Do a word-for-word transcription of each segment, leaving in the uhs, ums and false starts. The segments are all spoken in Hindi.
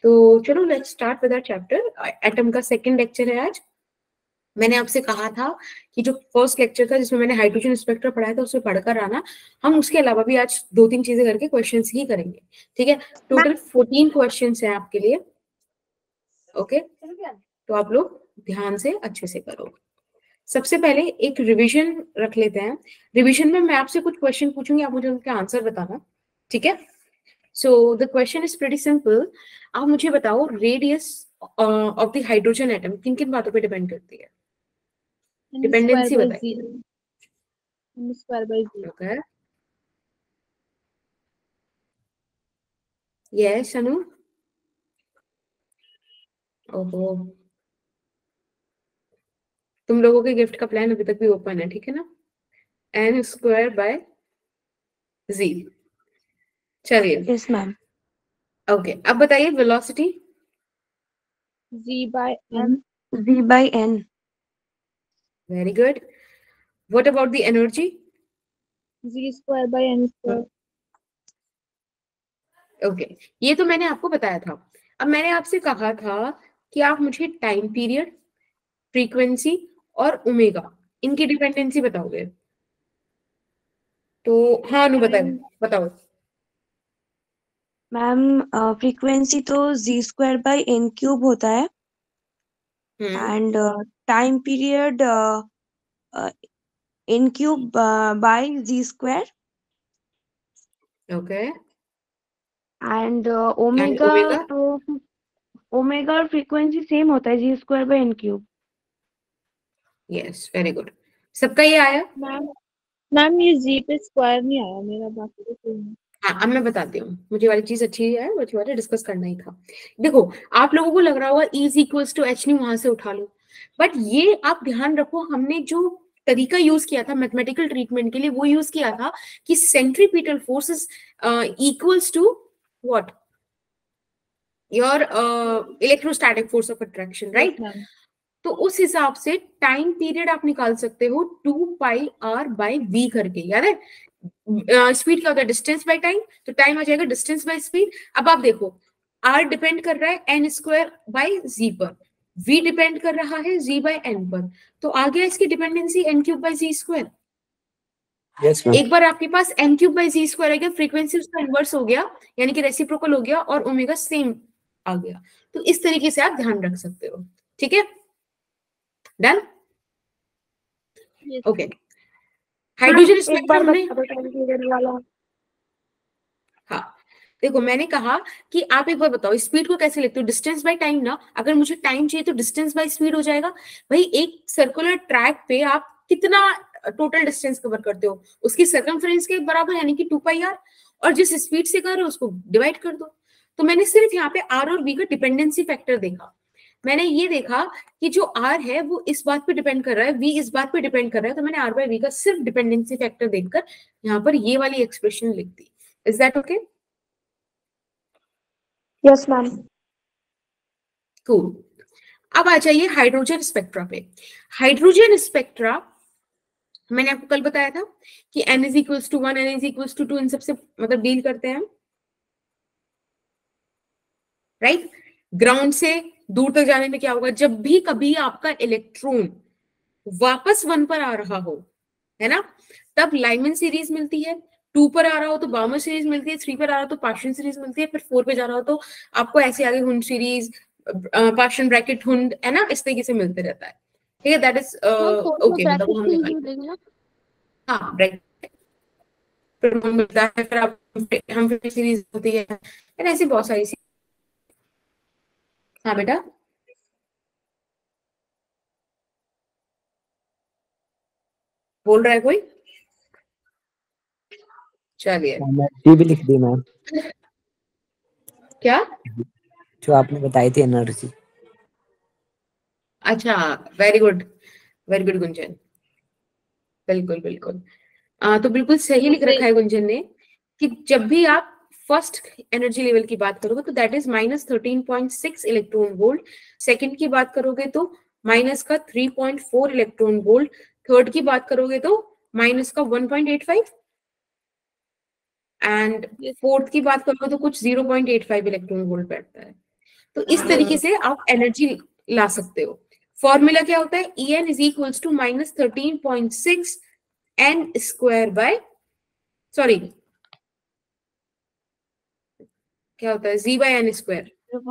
तो चलो let's start with our chapter. Atom का सेकंड लेक्चर है आज। मैंने आपसे कहा था कि जो फर्स्ट लेक्चर था जिसमें मैंने हाइड्रोजन स्पेक्ट्रा पढ़ाया था उसमें पढ़कर आना, हम उसके अलावा भी आज दो तीन चीजें करके क्वेश्चंस ही करेंगे, ठीक है। टोटल फोर्टीन क्वेश्चंस हैं आपके लिए, ओके। तो आप लोग ध्यान से अच्छे से करो। सबसे पहले एक रिवीजन रख लेते हैं। रिवीजन में मैं आपसे कुछ क्वेश्चन पूछूंगी, आप मुझे उनके आंसर बताना, ठीक है। So the question is pretty simple. आप मुझे बताओ radius of the hydrogen atom किन किन बातों पे डिपेंड करती है? डिपेंडेंसी बताइए। Okay, yes Anu. ओहो, तुम लोगों के गिफ्ट का प्लान अभी तक भी ओपन है, ठीक है ना। N square by G. चलिए, यस मैम। ओके, अब बताइए velocity. G by N. G by N. Very good. What about the energy? G square by N square. Okay, ये तो मैंने आपको बताया था। अब मैंने आपसे कहा था कि आप मुझे टाइम पीरियड, फ्रीक्वेंसी और ओमेगा इनकी डिपेंडेंसी बताओगे। तो हाँ अनु बताओ बताओ। मैम फ्रीक्वेंसी तो G square by N cube होता है hmm, and time period N cube by ji square okay. And and omega omega? तो ओमेगा और फ्रीक्वेंसी सेम होता है G square by N cube. Yes, very good. सबका ये आया? मैम मैम ये जी पे स्क्वायर नहीं आया मेरा, बाकी तो सेम है। हाँ, अब मैं बताती हूँ। मुझे वाली चीज अच्छी है, मुझे वाले डिस्कस करना ही था। देखो, आप लोगों को लग रहा होगा E is equals to H नहीं, वहां से उठा लो। बट ये आप ध्यान रखो, हमने जो तरीका यूज किया था मैथमेटिकल ट्रीटमेंट के लिए वो यूज किया था कि centripetal force is equals to what, your electrostatic force of attraction, yes right. Ma'am. तो उस हिसाब से टाइम पीरियड आप निकाल सकते हो two pi r by v करके, याद है। स्पीड uh, क्या होता है? Distance by time. तो टाइम आ जाएगा डिस्टेंस बाय स्पीड। अब आप देखो, आर डिपेंड कर रहा है एन स्क्वायर बाय जी पर, वी डिपेंड कर रहा है जी बाय एन पर। तो आ गया इसकी dependency n cube by ji square. yes, एक बार आपके पास n cube by ji square आ गया, फ्रीक्वेंसी उसका इनवर्स हो गया, यानी कि रेसिप्रोकल हो गया, और ओमेगा सेम आ गया। तो इस तरीके से आप ध्यान रख सकते हो, ठीक है। Done, okay. हाइड्रोजन एक बार स्पेक्ट्रम में, बता दो टाइम पीरियड वाला। हाँ देखो, मैंने कहा कि आप एक बार बताओ स्पीड को कैसे लिखते हो? डिस्टेंस बाय टाइम ना। अगर मुझे टाइम चाहिए तो डिस्टेंस बाय स्पीड हो जाएगा। भाई एक सर्कुलर ट्रैक पे आप कितना टोटल डिस्टेंस कवर करते हो, उसकी सर्कमफ्रेंस के बराबर, यानी कि टू पाई आर, और जिस स्पीड से कर रहे हो उसको डिवाइड कर दो। तो मैंने सिर्फ यहाँ पे आर और वी का डिपेंडेंसी फैक्टर देखा। मैंने ये देखा कि जो आर है वो इस बात पे डिपेंड कर रहा है, वी इस बात पे डिपेंड कर रहा है, तो मैंने आर बाय वी का सिर्फ डिपेंडेंसी फैक्टर देखकर यहाँ पर ये वाली एक्सप्रेशन लिख दी। Is that okay? Yes ma'am. Cool. अब आ जाइए हाइड्रोजन स्पेक्ट्रा पे। हाइड्रोजन स्पेक्ट्रा मैंने आपको कल बताया था कि n is equals to one, n is equals to two, इन सबसे मतलब डील करते हैं, राइट। ग्राउंड से दूर तक जाने में क्या होगा? जब भी कभी आपका इलेक्ट्रॉन वापस वन पर आ रहा हो, है ना, तब लाइमन सीरीज मिलती है। टू पर आ रहा हो तो बाउमर सीरीज मिलती है, थ्री पर आ रहा हो तो पार्शियन सीरीज मिलती है, फिर फोर पे जा रहा हो तो आपको ऐसे आगे Pfund series, Paschen Brackett Pfund, है ना, इस तरीके से मिलते रहता है, ठीक है। दैट इज ओके, मतलब वो हम निकाल, हाँ ब्रैकेट मिलता है, फिर आप हम फिर सीरीज होती है, फिर ऐसी बहुत सारी सी। हाँ बेटा, बोल रहा है कोई? चलिए, एनर्जी भी लिख दी मैम, क्या? जो आपने बताई थी एनर्जी। अच्छा, very good, very good Gunjan, बिल्कुल बिल्कुल। आ, तो बिल्कुल सही लिख रखा है गुंजन ने कि जब भी आप फर्स्ट एनर्जी लेवल की बात करोगे तो that is minus thirteen point six electron volt, second की बात करोगे तो माइनस का three point four electron volt, third की बात करोगे तो माइनस का one point eight five, and fourth की बात करोगे तो कुछ zero point eight five electron volt बैठता है। तो इस तरीके से आप एनर्जी ला सकते हो। फॉर्मूला क्या होता है, e n is equals to minus thirteen point six n square by, sorry क्या होता है, जी बाय एन स्क्वायर।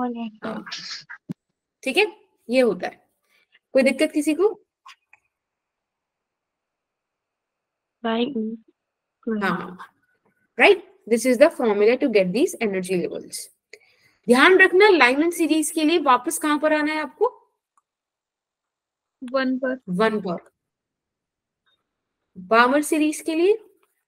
ठीक है, ये होता है। कोई दिक्कत किसी को? हाँ, right, this is the formula to get these energy levels. ध्यान रखना, लाइमन सीरीज के लिए वापस कहां पर आना है आपको? वन पर। वन पर। बामर सीरीज के लिए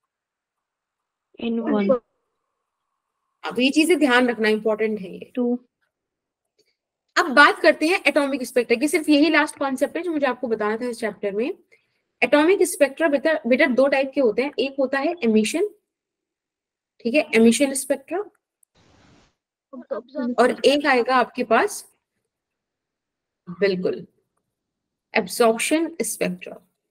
इन वन। अब ये चीजें ध्यान रखना, इंपॉर्टेंट है ये। टू। अब बात करते हैं एटॉमिक स्पेक्ट्रा की। सिर्फ यही लास्ट कॉन्सेप्ट है जो मुझे आपको बताना था इस चैप्टर में। एटॉमिक स्पेक्ट्रा बेटा बेटा दो टाइप के होते हैं, एक होता है एमिशन, ठीक है, एमिशन स्पेक्ट्रा, और एक आएगा आपके पास बिल्कुल एब्सॉर्प्शन स्पेक्ट्रा।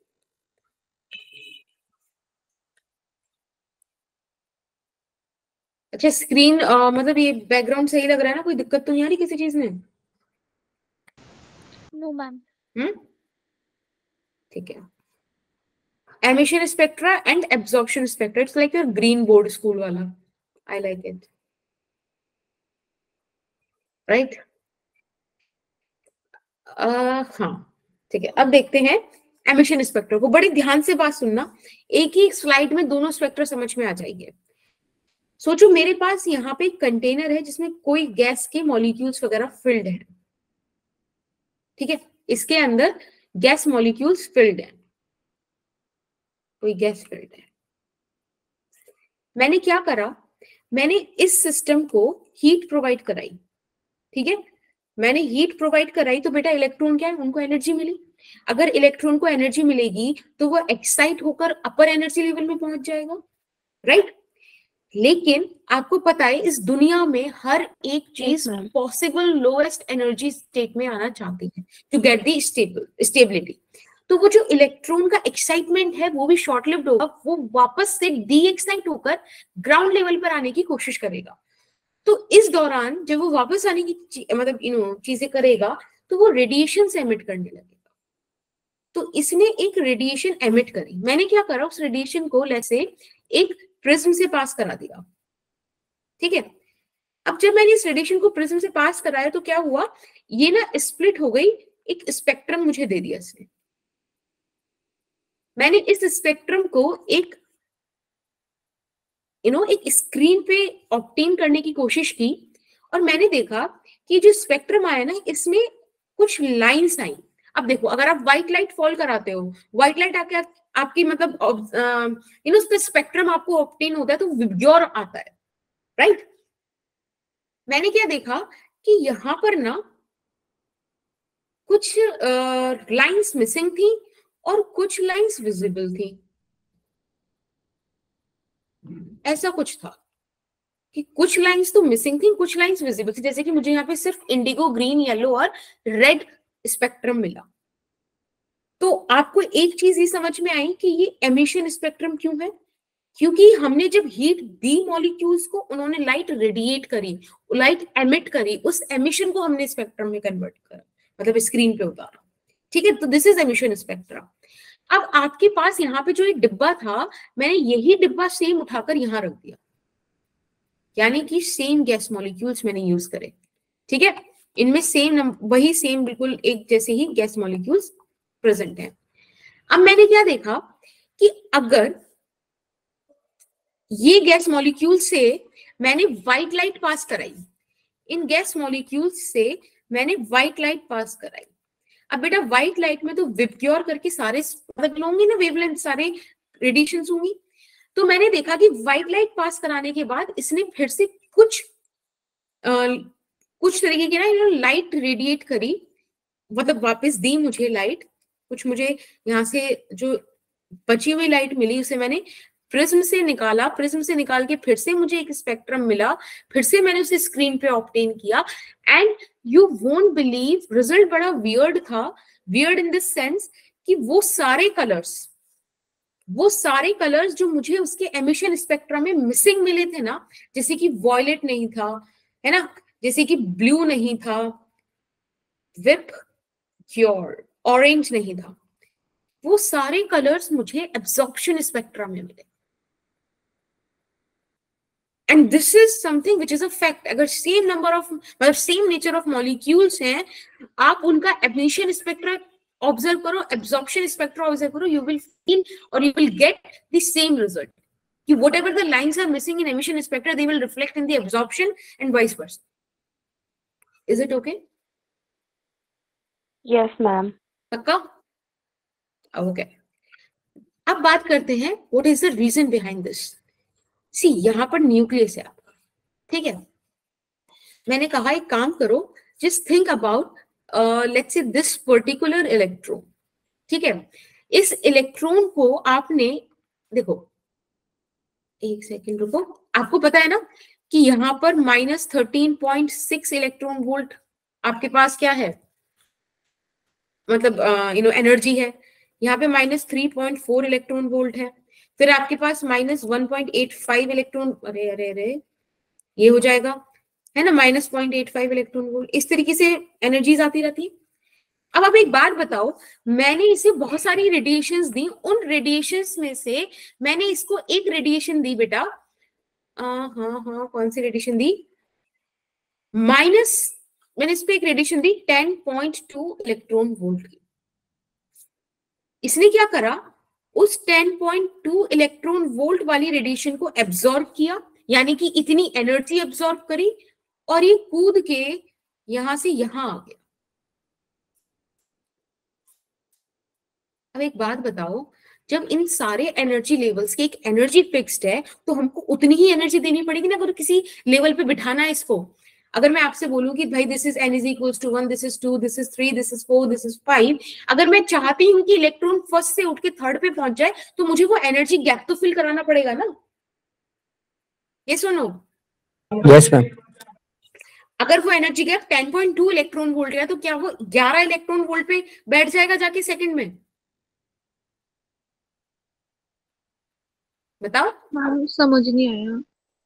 अच्छा, स्क्रीन मतलब ये बैकग्राउंड सही लग रहा है ना, कोई दिक्कत तो नहीं आ रही किसी चीज में? No ma'am. हम्म, ठीक है। Emission spectra and absorption spectra, it's like your green board school वाला, आई लाइक इट, राइट? हाँ, ठीक है। अब देखते हैं एमिशन स्पेक्ट्रा को। बड़ी ध्यान से बात सुनना, एक ही स्लाइड में दोनों स्पेक्ट्रा समझ में आ जाएंगे। सोचो मेरे पास यहाँ पे एक कंटेनर है जिसमें कोई गैस के मॉलिक्यूल्स वगैरह फिल्ड है, ठीक है, इसके अंदर गैस मॉलिक्यूल्स फिल्ड है, कोई गैस फिल्ड है। मैंने क्या करा, मैंने इस सिस्टम को हीट प्रोवाइड कराई, ठीक है, मैंने हीट प्रोवाइड कराई तो बेटा इलेक्ट्रॉन क्या है, उनको एनर्जी मिली। अगर इलेक्ट्रॉन को एनर्जी मिलेगी तो वो एक्साइट होकर अपर एनर्जी लेवल में पहुंच जाएगा, राइट? लेकिन आपको पता है इस दुनिया में हर एक चीज पॉसिबल लोएस्ट एनर्जी स्टेट में आना चाहती है to get the stable stability. तो वो जो इलेक्ट्रॉन का एक्साइटमेंट है वो भी शॉर्ट लिव्ड होगा, वो वापस से डी एक्साइट होकर ग्राउंड लेवल पर आने की कोशिश करेगा। तो इस दौरान जब वो वापस आने की मतलब यू नो चीजें करेगा तो वो रेडिएशन से एमिट करने लगेगा। तो इसने एक रेडिएशन एमिट करी, मैंने क्या करा, उस रेडिएशन को जैसे एक प्रिज्म से पास करा दिया, ठीक है। अब जब मैंने इस रेडिएशन को प्रिज्म से पास कराया तो क्या हुआ, ये ना स्प्लिट हो गई, एक स्पेक्ट्रम मुझे दे दिया इसने। मैंने इस स्पेक्ट्रम को एक यू नो एक स्क्रीन पे ऑब्टेन करने की कोशिश की और मैंने देखा कि जो स्पेक्ट्रम आया ना इसमें कुछ लाइंस आई। अब देखो, अगर आप व्हाइट लाइट फॉल कराते हो, व्हाइट लाइट आके आपकी मतलब यू नो उसका स्पेक्ट्रम आपको ऑब्टेन होता है तो विब्ग्योर आता है, राइट? मैंने क्या देखा कि यहां पर ना कुछ लाइंस मिसिंग थी और कुछ लाइंस विजिबल थी। ऐसा कुछ था कि कुछ लाइंस तो मिसिंग थी, कुछ लाइंस विजिबल थी। जैसे कि मुझे यहाँ पे सिर्फ इंडिगो, ग्रीन, येलो और रेड स्पेक्ट्रम मिला। तो आपको एक चीज ये समझ में आई कि ये एमिशन स्पेक्ट्रम क्यों है, क्योंकि हमने जब हीट दी मॉलिक्यूल्स को, उन्होंने लाइट रेडिएट करी, लाइट एमिट करी, उस एमिशन को हमने स्पेक्ट्रम में कन्वर्ट करा, मतलब स्क्रीन पे उतारा, ठीक है। तो दिस इज एमिशन स्पेक्ट्रम। अब आपके पास यहाँ पे जो एक डिब्बा था, मैंने यही डिब्बा सेम उठाकर यहाँ रख दिया, यानी कि सेम गैस मॉलिक्यूल्स मैंने यूज करे, ठीक है। इनमें सेम वही सेम बिल्कुल एक जैसे ही गैस मॉलिक्यूल्स प्रेजेंट है। अब मैंने क्या देखा कि अगर ये गैस मॉलिक्यूल से मैंने व्हाइट लाइट पास कराई, इन गैस मॉलिक्यूल से मैंने व्हाइट लाइट पास कराई। अब बेटा व्हाइट लाइट में तो विब्ग्योर करके सारे मतलब होंगे ना, वेवलेंथ सारे रेडिएशंस होंगी। तो मैंने देखा कि व्हाइट लाइट पास कराने के बाद इसने फिर से कुछ आ, कुछ तरीके की ना लाइट रेडिएट करी, मतलब वापस दी मुझे लाइट। कुछ मुझे यहाँ से जो बची हुई लाइट मिली उसे मैंने प्रिज्म से निकाला, प्रिज्म से निकाल के फिर से मुझे एक स्पेक्ट्रम मिला, फिर से मैंने उसे स्क्रीन पे ऑब्टेन किया। And you won't believe, result बड़ा वियर्ड था। वियर्ड इन दिस सेंस कि वो सारे कलर्स वो सारे कलर्स जो मुझे उसके एमिशन स्पेक्ट्रम में मिसिंग मिले थे ना, जैसे कि वॉयलेट नहीं था, है ना, जैसे कि ब्लू नहीं था, विप क्योर, ऑरेंज नहीं था, वो सारे कलर्स मुझे एब्जॉर्प्शन स्पेक्ट्रा में मिले। And this is something which is a fact. अगर सेम नंबर ऑफ मतलब सेम नेचर ऑफ मॉलिक्यूल्स हैं, आप उनका एमिशन स्पेक्ट्रा ऑब्जर्व करो, एब्जॉर्प्शन स्पेक्ट्रा ऑब्जर्व करो, यू विल फील और you will get the same result कि whatever the lines are missing in emission spectra, they will reflect in the absorption and vice versa. Is it okay? Yes, ma'am. पक्का? Okay. अब बात करते हैं what is the reason behind this. See, यहाँ पर न्यूक्लियस है आपका, ठीक है? मैंने कहा एक काम करो, just think about uh, let's say this particular electron, ठीक है? इस इलेक्ट्रॉन को आपने देखो, एक सेकेंड रुको, आपको पता है ना कि यहाँ पर minus thirteen point six electron volt आपके पास क्या है, मतलब यू नो एनर्जी है। यहाँ पे minus three point four electron volt है, फिर आपके पास minus one point eight five electron, अरे अरे अरे ये हो जाएगा है ना, minus point eight five electron volt. इस तरीके से एनर्जीज आती रहती है। अब आप एक बात बताओ, मैंने इसे बहुत सारी रेडिएशंस दी, उन रेडिएशंस में से मैंने इसको एक रेडिएशन दी बेटा, हाँ हाँ कौन सी रेडिएशन दी, माइनस, मैंने इस पे एक रेडिएशन दी ten point two electron volt की। इसने क्या करा, उस ten point two electron volt वाली रेडिएशन को एब्जॉर्ब किया, यानी कि इतनी एनर्जी एब्जॉर्ब करी, और ये कूद के यहां से यहां आ गया। अब एक बात बताओ, जब इन सारे एनर्जी लेवल्स की एक एनर्जी फिक्स्ड है, तो हमको उतनी ही एनर्जी देनी पड़ेगी ना, अगर किसी लेवल पे बिठाना है इसको। अगर मैं आपसे बोलूं कि भाई this is n is equals to one, this is two, this is three, this is four, this is five, अगर मैं चाहती हूँ कि इलेक्ट्रॉन फर्स्ट से उठ के थर्ड पे पहुंच जाए, तो मुझे वो एनर्जी गैप तो फिल कराना पड़ेगा ना। ये सुनो, यस मैम। अगर वो energy gap ten point two electron volt है, तो क्या वो ग्यारह इलेक्ट्रॉन वोल्ट पे बैठ जाएगा जाके सेकंड में? बताओ। समझ नहीं आया।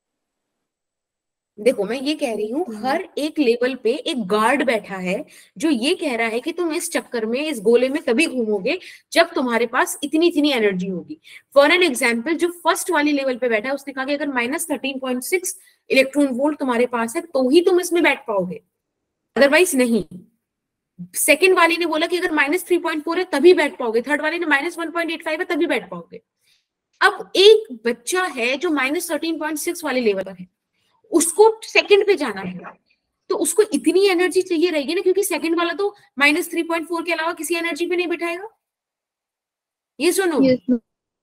देखो मैं ये कह रही हूँ, हर एक लेवल पे एक गार्ड बैठा है जो ये कह रहा है कि तुम इस चक्कर में, इस गोले में तभी घूमोगे जब तुम्हारे पास इतनी इतनी एनर्जी होगी। फॉर एन एग्जाम्पल, जो फर्स्ट वाली लेवल पे बैठा है उसने कहा कि अगर minus thirteen point six electron volt तुम्हारे पास है तो ही तुम इसमें बैठ पाओगे, अदरवाइज नहीं। सेकेंड वाले ने बोला कि अगर माइनस थ्री पॉइंट फोर है तभी बैठ पाओगे, थर्ड वाले ने minus one point eight five है तभी बैठ पाओगे। अब एक बच्चा है जो माइनस थर्टीन पॉइंट सिक्स वाले लेवल पर है, उसको सेकंड पे जाना है, तो उसको इतनी एनर्जी चाहिए रहेगी ना, क्योंकि सेकंड वाला तो माइनस थ्री पॉइंट फोर के अलावा किसी एनर्जी पे नहीं बिठाएगा। ये सुनो, yes,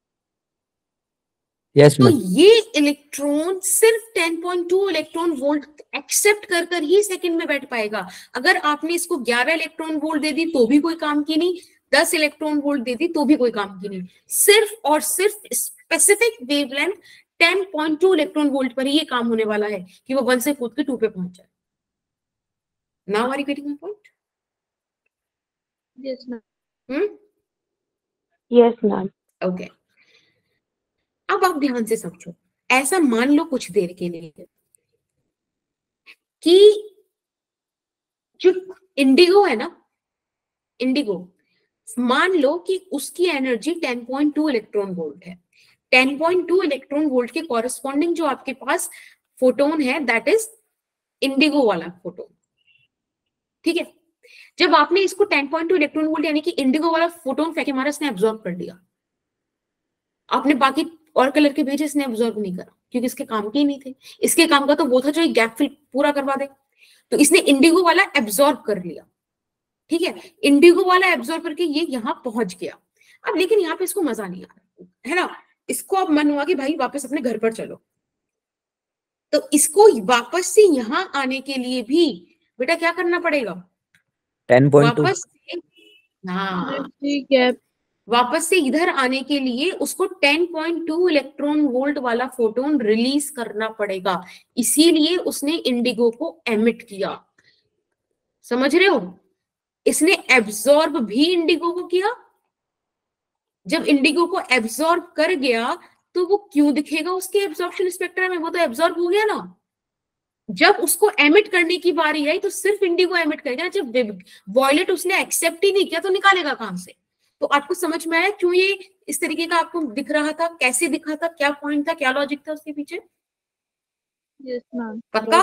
यस तो मैम। ये इलेक्ट्रॉन सिर्फ ten point two electron volt accept कर कर ही सेकंड में बैठ पाएगा। अगर आपने इसको ग्यारह इलेक्ट्रॉन वोल्ट दे दी तो भी कोई काम की नहीं, दस इलेक्ट्रॉन वोल्ट दे दी तो भी कोई काम की नहीं। सिर्फ और सिर्फ specific wavelength ten point two electron volt पर ही ये काम होने वाला है कि वो वन से कूद के टू पे पहुंच जाए। Now are you getting my point? yes, ma'am. Hmm, Yes, ma'am. Okay. अब आप ध्यान से समझो, ऐसा मान लो कुछ देर के लिए कि जो इंडिगो है ना, इंडिगो, मान लो कि उसकी energy ten point two electron volt है। Ten point two electron volt के कॉरेस्पॉन्डिंग जो आपके पास फोटोन है, दैट इज इंडिगो वाला फोटोन, ठीक है। जब आपने इसको ten point two electron volt यानी कि इंडिगो वाला फोटोन फेंके मारा, इसने एब्जॉर्ब कर लिया। आपने बाकी और कलर के भेजे, इसने एब्जॉर्ब नहीं करा क्योंकि इसके काम के ही नहीं थे। इसके काम का तो वो था जो एक गैप फिल पूरा करवा दे, तो इसने इंडिगो वाला एब्जॉर्ब कर लिया, ठीक है। इंडिगो वाला एब्जॉर्ब करके ये यहां पहुंच गया। अब लेकिन यहाँ पे इसको मजा नहीं आ रहा है ना, इसको अब मन हुआ कि भाई वापस अपने घर पर चलो। तो इसको वापस से यहां आने के लिए भी बेटा क्या करना पड़ेगा? Ten point two. वापस से, हाँ, ठीक है। वापस से इधर आने के लिए उसको ten point two electron volt वाला फोटोन रिलीज करना पड़ेगा। इसीलिए उसने इंडिगो को एमिट किया। समझ रहे हो? इसने एब्जॉर्ब भी इंडिगो को किया। जब इंडिगो को एब्जॉर्ब कर गया तो वो क्यों दिखेगा उसके एब्जॉर्प्शन स्पेक्ट्रम में? वो तो एब्जॉर्ब हो गया ना। जब उसको एमिट करने की बारी आई तो सिर्फ इंडिगो एमिट करेगा, जब वॉयलेट उसने एक्सेप्ट ही नहीं किया तो निकालेगा कहां से? तो आपको समझ में आया क्यों ये इस तरीके का आपको दिख रहा था, कैसे दिखा था, क्या पॉइंट था, क्या लॉजिक था उसके पीछे? Yes ma'am. पक्का?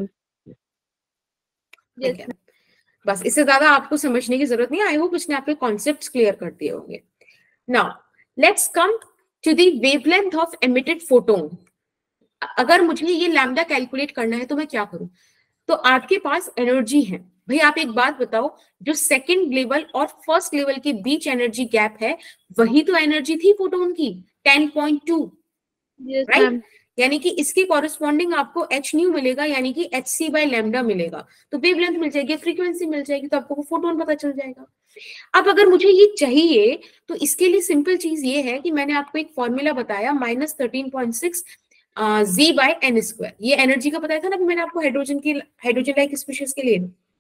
Yes okay. बस इससे ज्यादा आपको समझने की जरूरत नहीं। आई होप इसने आपके कॉन्सेप्ट्स क्लियर कर दिए होंगे। Now let's come to the wavelength of emitted photon. अगर मुझे ये लैम्डा कैलकुलेट करना है तो मैं क्या करूं? तो आपके पास एनर्जी है भाई, आप एक बात बताओ, जो सेकंड लेवल और फर्स्ट लेवल के बीच एनर्जी गैप है वही तो एनर्जी थी फोटोन की, टेन पॉइंट टू, राइट? यानी कि इसके कॉरेस्पॉन्डिंग आपको एच न्यू मिलेगा, यानी कि एच सी बाय लैम्डा मिलेगा, तो वेवलेंथ मिल जाएगी, फ्रीक्वेंसी मिल जाएगी, तो आपको फोटोन पता चल जाएगा। अब अगर मुझे ये चाहिए तो इसके लिए सिंपल चीज ये है कि मैंने आपको एक फॉर्मूला बताया, minus thirteen point six z by N square. ये एनर्जी का बताया था ना मैंने आपको हाइड्रोजन की, हाइड्रोजन लाइक स्पीशीज के लिए,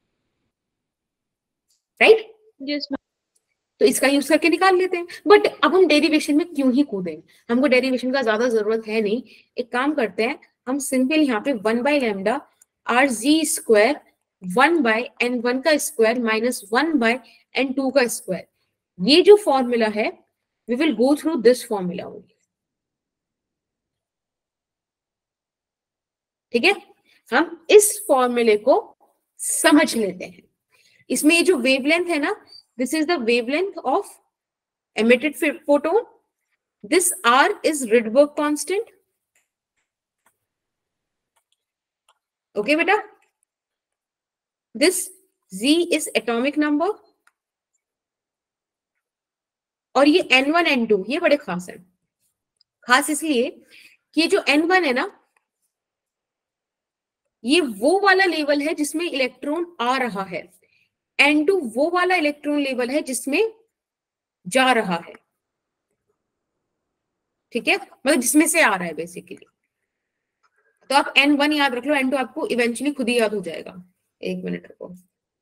राइट? Yes ma'am. तो इसका यूज करके निकाल लेते हैं। बट अब हम डेरिवेशन में क्यों ही कूदें, हमको डेरिवेशन का ज्यादा जरूरत है नहीं। एक काम करते हैं, हम सिंपल यहाँ पे one by lambda R G square one by n one का square minus one by n two का स्क्वायर, ये जो फॉर्मूला है we will go through this formula only. ठीक है, हम इस फॉर्मूले को समझ लेते हैं। इसमें ये जो वेवलेंथ है ना, this is the wavelength of emitted photon. This R is Rydberg constant. Okay beta, this Z is atomic number, और ये एन वन एन टू ये बड़े खास है। खास इसलिए कि ये जो एन वन है ना, ये वो वाला लेवल है जिसमें इलेक्ट्रॉन आ रहा है, एन टू वो वाला इलेक्ट्रॉन लेवल है जिसमें जा रहा है। ठीक है, मतलब जिसमें से आ रहा है बेसिकली। तो आप एन वन याद रख लो, एन टू आपको इवेंचुअली खुद ही याद हो जाएगा। एक मिनट रुको,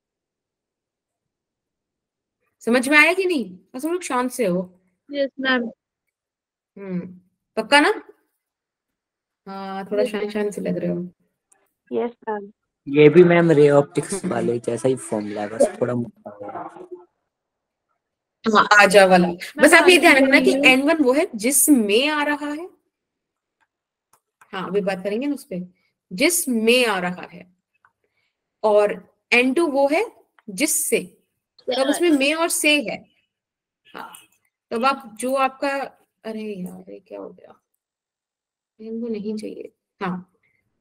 समझ में आया कि नहीं? बस हम लोग शांत से हो। Yes ma'am. हम्म, पक्का ना? हाँ, थोड़ा शांत शांत से लग रहे हो। Yes ma'am. ये भी मैम रे ऑप्टिक्स वाले जैसा ही फॉर्मूला है, बस थोड़ा मोटा होगा। हाँ, आजा वाला। बस आप ये ध्यान रखना कि एन वन वो है जिसमें आ रहा है। हाँ, अभी बात करेंगे ना उस पर, जिसमें आ रहा है, और एन टू वो है जिससे, तो अब उसमें में और से है। हाँ, तो अब आप जो आपका, अरे यार ये क्या हो गया, इनको नहीं चाहिए। हाँ,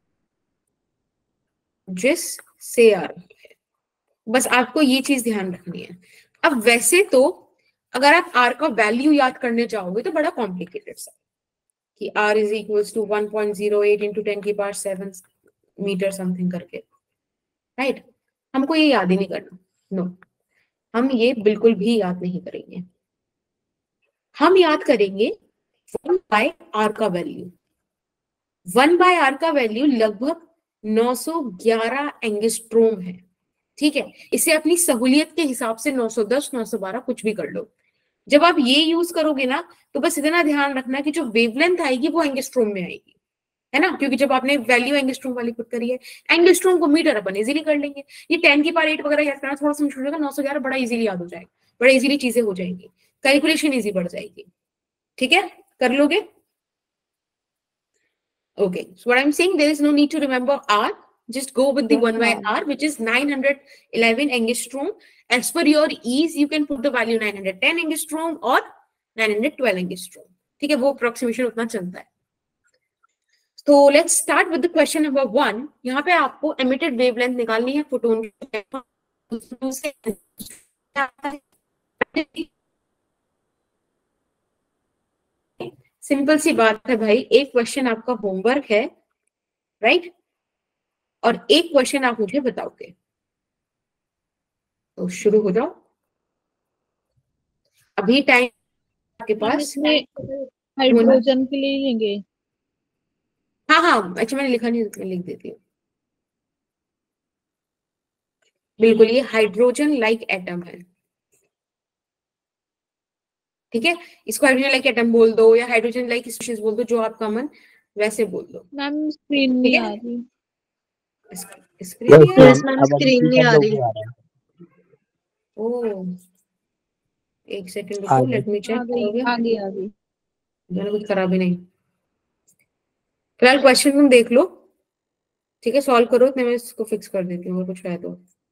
जिस से आ रहा है, बस आपको ये चीज ध्यान रखनी है। अब वैसे तो अगर आप आर का वैल्यू याद करने जाओगे तो बड़ा कॉम्प्लिकेटेड सा, कि r is equals to one point zero eight into ten की पावर सेवन मीटर समथिंग करके, राइट? हमको ये याद ही नहीं करना, नो no. हम ये बिल्कुल भी याद नहीं करेंगे। हम याद करेंगे वन बाय आर का वैल्यू। वन बाय आर का वैल्यू लगभग नौ सौ ग्यारह एंगस्ट्रोम है। ठीक है, इसे अपनी सहूलियत के हिसाब से नौ सौ दस, नौ सौ बारह कुछ भी कर लो। जब आप ये यूज करोगे ना तो बस इतना ध्यान रखना कि जो वेवलेंथ आएगी वो एंगस्ट्रोम में आएगी, है ना? क्योंकि जब आपने वैल्यू एंगस्ट्रोम वाली पुट करी है, एंगस्ट्रोम को मीटर अपन इजीली कर लेंगे। ये टेन की पावर एट वगैरह याद करना थोड़ा सा मुश्किल होगा, नौ सौ ग्यारह बड़ा इजीली याद हो जाएगा, बड़ा इजीली चीजें हो जाएंगी, कैलकुलेशन इजी बढ़ जाएगी। ठीक है, कर लोगे? Okay, so what I am saying, there is no need to remember r, just go with the yes, one by r, which is nine hundred eleven angstrom. As per your ease, you can put the value nine hundred ten angstrom or nine hundred twelve angstrom. ठीक है, वो अप्रोक्सीमेशन उतना चलता है। तो let's start with the question number one. यहाँ पे आपको एमिटेड वेवलेंथ निकालनी है फोटोन। सिंपल सी बात है भाई, एक क्वेश्चन आपका होमवर्क है, राइट? और एक क्वेश्चन आप मुझे बताओगे। तो शुरू हो जाओ, अभी टाइम आपके पास। हाइड्रोजन के लिए लेंगे? हाँ हाँ, अच्छा मैंने लिखा नहीं, मैं लिख देती हूँ। बिल्कुल, ये हाइड्रोजन लाइक एटम है। ठीक है, इसको हाइड्रोजन लाइक एटम बोल दो या हाइड्रोजन लाइक स्पीशीज बोल दो, जो आपका मन वैसे बोल दो। मैम स्क्रीन नहीं आ रही। स्क्रीन नहीं आ यस रहा? मैम, स्क्रीन नहीं आ रही। ओह एक सेकंड आ रुको, गई। Let me check. आ गई आ गई आ गई। मैंने कुछ खराब ही नहीं। फिलहाल क्वेश्चन तुम देख लो, ठीक है, सॉल्व करो, इतने मैं इसको फिक्स कर देती हूँ, कुछ है तो।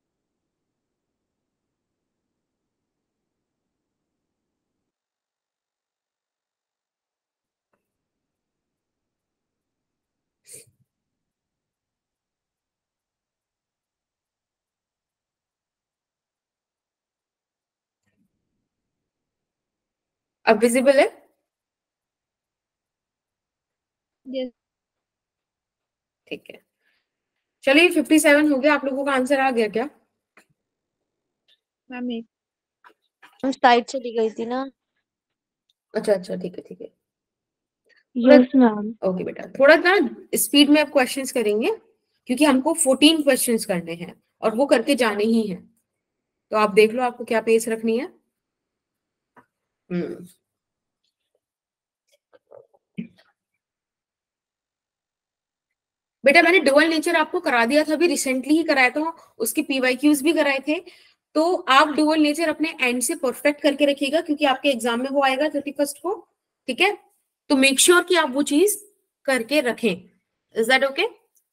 अब विजिबल है? यस ठीक है, चलिए फिफ्टी सेवन हो गया। आप लोगों का आंसर आ गया क्या? मैम, एक हम साइड चली गई थी ना। अच्छा अच्छा, ठीक है ठीक है। Yes ma'am. ओके बेटा, थोड़ा ना स्पीड में अब क्वेश्चंस करेंगे, क्योंकि हमको फोर्टीन क्वेश्चंस करने हैं और वो करके जाने ही हैं। तो आप देख लो आपको क्या पेस रखनी है। हम्म बेटा मैंने डुअल नेचर आपको करा दिया था, अभी रिसेंटली ही कराया था, उसके पीवाईक्यूज भी कराए थे। तो आप डुअल नेचर अपने एंड से परफेक्ट करके रखिएगा, क्योंकि आपके एग्जाम में वो आएगा थर्टी फर्स्ट को, ठीक है? तो मेक श्योर sure कि आप वो चीज करके रखें। Is that okay?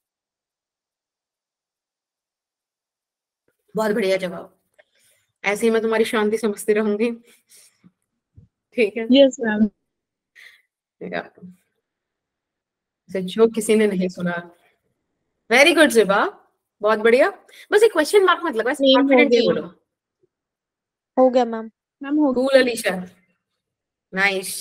बहुत बढ़िया जवाब, ऐसे ही मैं तुम्हारी शांति समझती रहूंगी, ठीक है? Yes ma'am. जो किसी ने नहीं सुना, वेरी गुड जिबा, बहुत बढ़िया। बस एक क्वेश्चन मार्क मत लगाओ, नेम हो कॉन्फिडेंटली गई। बोलो। हो गया मैम। मैम हो cool Alisha, nice.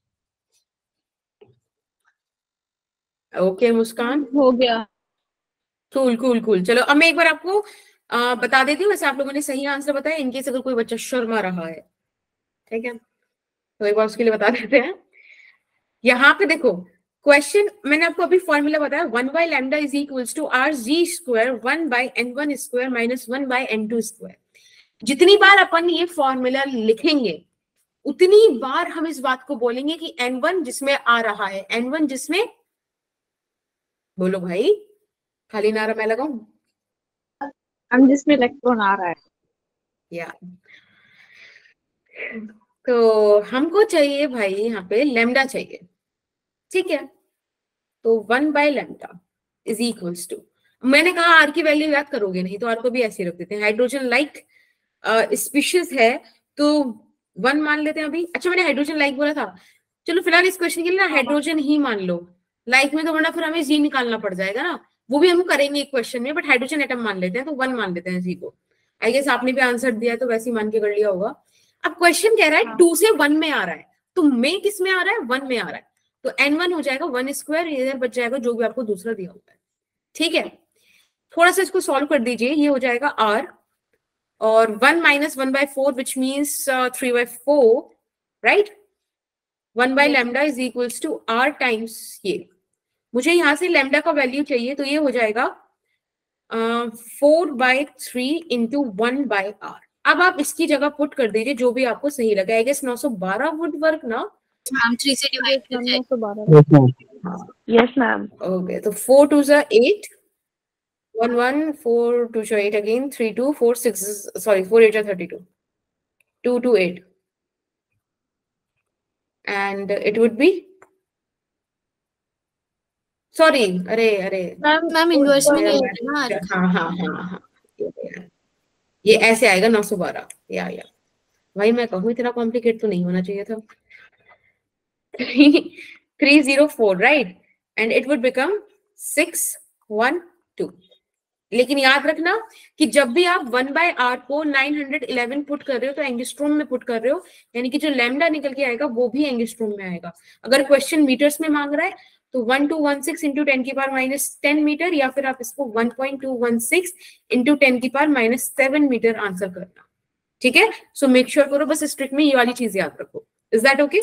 Okay Muskan, हो गया। Cool cool cool. चलो अब मैं एक बार आपको आ, बता देती हूँ, वैसे आप लोगों ने सही आंसर बताया, इनकेस अगर कोई बच्चा शर्मा रहा है, ठीक है, तो एक बार उसके लिए बता देते हैं। यहाँ पे देखो क्वेश्चन मैंने आपको अभी फॉर्मूला बताया, one by lambda is equals to R G square one by n one square minus one by n two square. जितनी बार अपन ये फॉर्मूला लिखेंगे उतनी बार हम इस बात को बोलेंगे कि एन वन जिसमें आ रहा है, एन वन जिसमें, बोलो भाई, खाली नारा मैं लगाऊं? हम जिसमें इलेक्ट्रॉन आ रहा है। या तो हमको चाहिए भाई यहाँ पे लैम्डा चाहिए, ठीक है? तो one by lambda is equals to, मैंने कहा आर की वैल्यू याद करोगे नहीं तो आर को भी ऐसे रख देते हैं। हाइड्रोजन लाइक स्पीशीज है तो वन मान लेते हैं अभी। अच्छा मैंने हाइड्रोजन लाइक बोला था, चलो फिलहाल इस क्वेश्चन के लिए ना हाइड्रोजन ही मान लो, लाइक में तो वरना फिर हमें जी निकालना पड़ जाएगा ना, वो भी हम करेंगे एक क्वेश्चन में, बट हाइड्रोजन एटम मान लेते हैं, तो वन मान लेते हैं जी को। आई गेस आपने भी आंसर दिया तो वैसे ही मान के कर लिया होगा। अब क्वेश्चन कह रहा है टू से वन में आ रहा है, तो में किस में आ रहा है? वन में आ रहा है, तो एन वन हो जाएगा वन स्क्वायर, इधर बच जाएगा जो भी आपको दूसरा दिया होता है, ठीक है? थोड़ा सा इसको सॉल्व कर दीजिए, ये हो जाएगा आर और one minus one by four which means three by four, right? One by lambda is equals to r times ये, मुझे यहां से लैम्डा का वैल्यू चाहिए, तो ये हो जाएगा four by three into one by r. अब आप इसकी जगह पुट कर दीजिए जो भी आपको सही लगे। आई गेस नौ सौ बारह वुड वर्क ना? मैम थ्री से डिवाइड मैम करते हैं। नौ सौ बारह। Yes ma'am. ओके, तो फोर टू ज़ा eight, one one, four two ज़ा eight again, three two, four six, sorry four eight ज़ा thirty two, two two eight, and it would be, sorry, अरे अरे मैम मैम इनवर्स में नहीं मेरा- होता ना। हाँ हाँ हाँ हाँ, ये- ये ऐसे आएगा नौ सौ बारह, या या भाई मैं कहूँ इतना कॉम्प्लिकेट तो नहीं होना चाहिए था। Three zero four, right? And it would become six one two. लेकिन याद रखना कि जब भी आप वन बाय आर को नाइन हंड्रेड इलेवन पुट कर रहे हो तो एंगस्ट्रोम में पुट कर रहे हो, यानी कि जो लैम्डा निकल के आएगा वो भी एंगस्ट्रोम में आएगा। अगर क्वेश्चन मीटर्स में मांग रहा है तो one two one six into ten की पावर माइनस टेन मीटर, या फिर आप इसको one point two one six into ten की power minus seven metre answer करना, ठीक है? सो मेक श्योर करो, बस इस ट्रिक में ये वाली चीज याद रखो। Is that okay?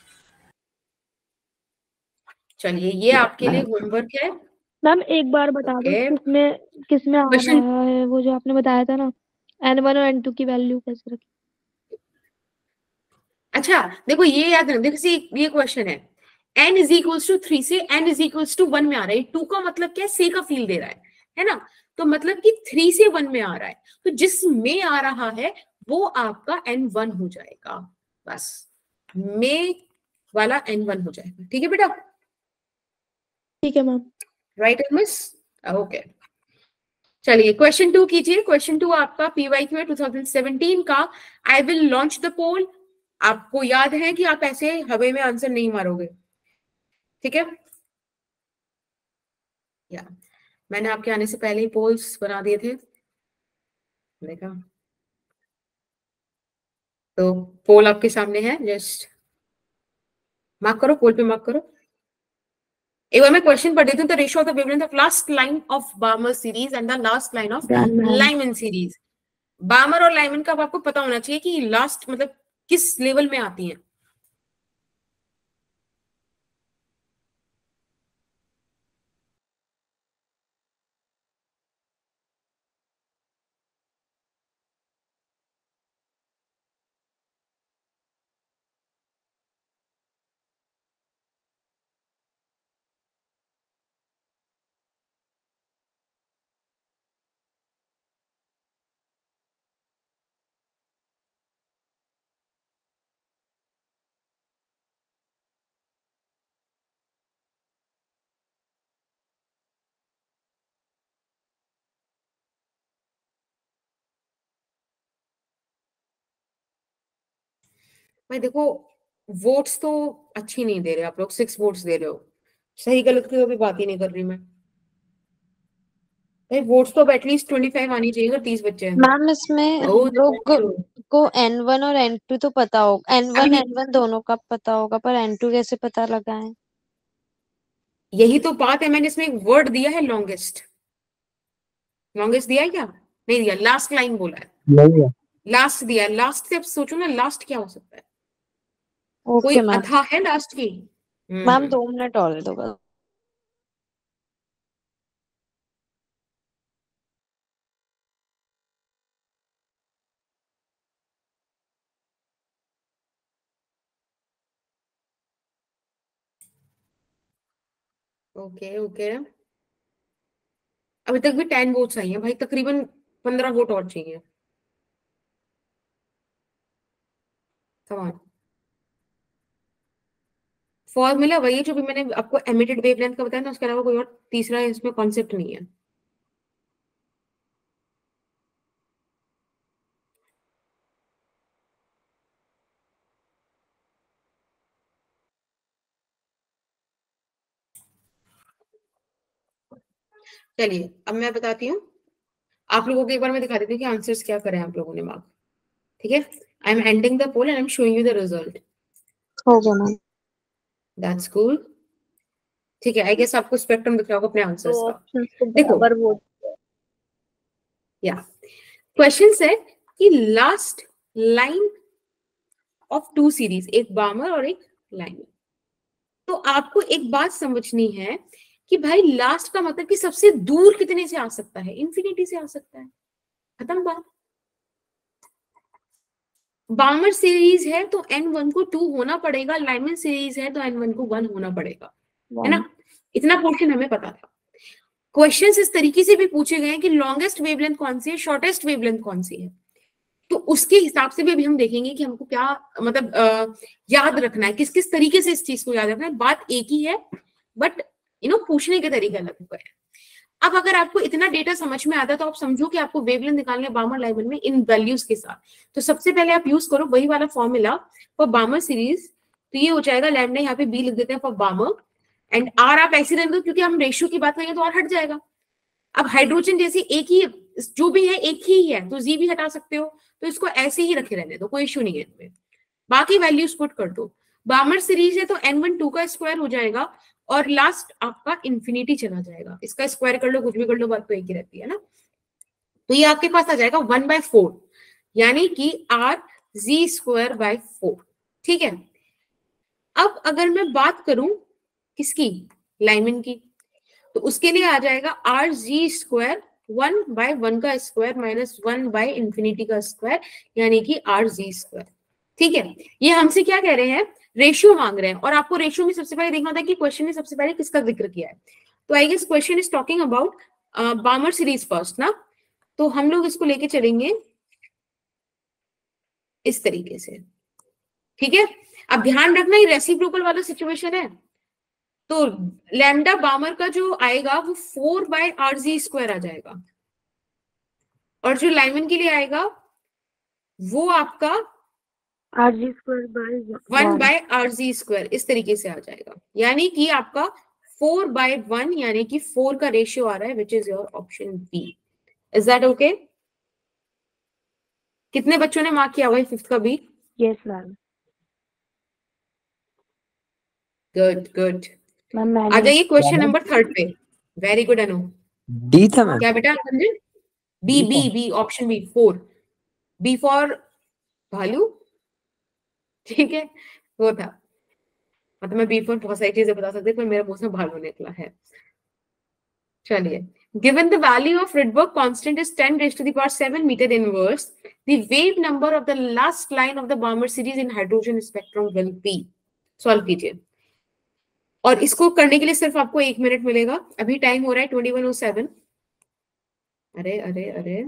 चलिए ये आपके लिए होमवर्क है। मैम एक बार बता दो Okay. किसमें किसमें आ Question- रहा है वो जो आपने बताया था ना, एन वन और एन टू की वैल्यू कैसे रखें? अच्छा देखो ये याद रखो, देखो ये क्वेश्चन है n is equals to three से n is equals to one में आ रहा है, टू का मतलब क्या है? से का फील दे रहा है है ना, तो मतलब कि थ्री से वन में आ रहा है, तो जिसमें आ रहा है वो आपका एन वन हो जाएगा, बस में वाला एन वन हो जाएगा। ठीक है बेटा, ठीक है मैम। Right miss, okay. चलिए क्वेश्चन टू कीजिए। क्वेश्चन टू आपका पीवाईक्यू है टू थाउजेंड सेवेंटीन का। I will launch the poll. आपको याद है कि आप ऐसे हवा में आंसर नहीं मारोगे, ठीक है? या मैंने आपके आने से पहले ही पोल्स बना दिए थे, देखा? तो पोल आपके सामने है, जस्ट मार्क करो, पोल पे मार्क करो। एक बार मैं क्वेश्चन पढ़ देती हूँ। The ratio of the wavelength of last line of Balmer series and the last line of Lyman series. Balmer और लाइमन का आपको पता होना चाहिए कि लास्ट मतलब किस लेवल में आती है। भाई देखो, वोट्स तो अच्छी नहीं दे रहे आप लोग, सिक्स वोट्स दे रहे हो। सही गलत की अभी बात ही नहीं कर रही मैं भाई। वोट्स तो एटलीस्ट ट्वेंटी फाइव आनी चाहिए अगर तीस बच्चे हैं। मैम इसमें हम लोग को एन वन और एन टू तो पता होगा, एन वन एन वन दोनों का पता होगा, पर एन टू कैसे पता लगाएं? यही तो बात है, मैंने इसमें एक वर्ड दिया है लॉन्गेस्ट। लॉन्गेस्ट दिया है क्या? नहीं दिया, लास्ट लाइन बोला है, नहीं है। लास्ट दिया है। लास्ट से अब सोचो ना, लास्ट क्या हो सकता है? ओके कोई मैम। अथा है लास्ट की? मैम दो मिनट और दो बस। ओके ओके, अभी तक भी टेन वोट्स आई हैं भाई, तकरीबन पंद्रह वोट और चाहिए। फॉर्मूला वही है जो भी मैंने आपको एमिटेड वेवलेंथ का बताया ना, उसके अलावा कोई और तीसरा इसमें कॉन्सेप्ट नहीं है। चलिए अब मैं बताती हूँ आप लोगों को, एक बार मैं दिखा देती हूँ कि आंसर्स क्या करें आप लोगों ने मार्क। ठीक है, I am ending the poll and I am showing you the result. हो गया मैम। That's cool. ठीक है, आई गेस आपको स्पेक्ट्रम दिख रहा होगा अपने आंसर्स दो का। ऑप्शंस को देखो, बराबर वोट। या क्वेश्चन है कि last line of two series, एक बार्मर और एक लाइमर। तो आपको एक बात समझनी है कि भाई लास्ट का मतलब कि सबसे दूर कितने से आ सकता है? इंफिनिटी से आ सकता है, खत्म बात। बार्मर सीरीज है तो एन वन को टू होना पड़ेगा, लाइमन सीरीज है तो एन वन को वन होना पड़ेगा, है ना? इतना पोर्शन हमें पता था। क्वेश्चंस इस तरीके से भी पूछे गए हैं कि लॉन्गेस्ट वेवलेंथ कौन सी है, शॉर्टेस्ट वेवलेंथ कौन सी है, तो उसके हिसाब से भी अभी हम देखेंगे कि हमको क्या मतलब आ, याद रखना है, किस किस तरीके से इस चीज को याद रखना है। बात एक ही है, बट यू नो पूछने के तरीके अलग हुए हैं। अब अगर आपको इतना डेटा समझ में आता है तो आप समझो कि आपको वेवलेंथ निकालने बार्मर लाइमर में इन वैल्यूज के साथ, तो सबसे पहले आप यूज करो वही वाला फॉर्मूला फॉर बार्मर सीरीज। तो ये हो जाएगा लैम्डा, यहाँ पे बी लिख देते हैं फॉर बार्मर, एंड आर आप ऐसे रहने दो क्योंकि हम रेशियो की बात करेंगे तो आर हट जाएगा। अब हाइड्रोजन जैसी एक ही जो भी है एक ही है, तो जी भी हटा सकते हो, तो इसको ऐसे ही रखे रहने दो, कोई इश्यू नहीं है इसमें। बाकी वैल्यूज पुट कर दो। बार्मर सीरीज है तो एन वन टू का स्क्वायर हो जाएगा और लास्ट आपका इंफिनिटी चला जाएगा। इसका स्क्वायर कर लो, कुछ भी कर लो, बात तो एक ही रहती है ना। तो ये आपके पास आ जाएगा वन बाय फोर, यानी कि R ji square by four. ठीक है, अब अगर मैं बात करूं किसकी, लाइमन की, तो उसके लिए आ जाएगा R ji square one by one का square minus one by infinity का स्क्वायर, यानी कि आर जी स्क्वायर। ठीक है, ये हमसे क्या कह रहे हैं, रेशियो मांग रहे हैं। और आपको रेशियो में सबसे पहले देखना होता है कि क्वेश्चन ने सबसे पहले किसका जिक्र किया है। तो I guess question is talking about Balmer series first ना, तो हम लोग इसको लेके चलेंगे इस तरीके से, ठीक है। अब ध्यान रखना ये रेसिप्रोकल वाला सिचुएशन है, तो लैम्डा बामर का जो आएगा वो four by R ji square आ जाएगा, और जो लाइमन के लिए आएगा वो आपका R ji square by one by R ji square इस तरीके से आ जाएगा, यानी कि आपका फोर बाय वन, यानी कि फोर का रेशियो आ रहा है, which is your option B. Is that okay? कितने बच्चों ने मार्क किया हुआ है फिफ्थ का B? Yes ma'am. Good good. Ma'am आ मैंने जाइए क्वेश्चन नंबर थर्ड पे। Very good Anu. डी था मैम। क्या बेटा समझे? B B B option B, four. B for भालू, ठीक है, वो था। मतलब मैं बी फॉर बहुत सारी चीजें बता सकती पर मेरा मुंह से भालू निकला है। चलिए, given the value of Rydberg constant is ten raised to the power seven meter inverse, the wave number of the last line of the Balmer series in hydrogen spectrum will be. Solve कीजिए, और इसको करने के लिए सिर्फ आपको एक मिनट मिलेगा। अभी टाइम हो रहा है ट्वेंटी वन ओ सेवन। अरे अरे अरे,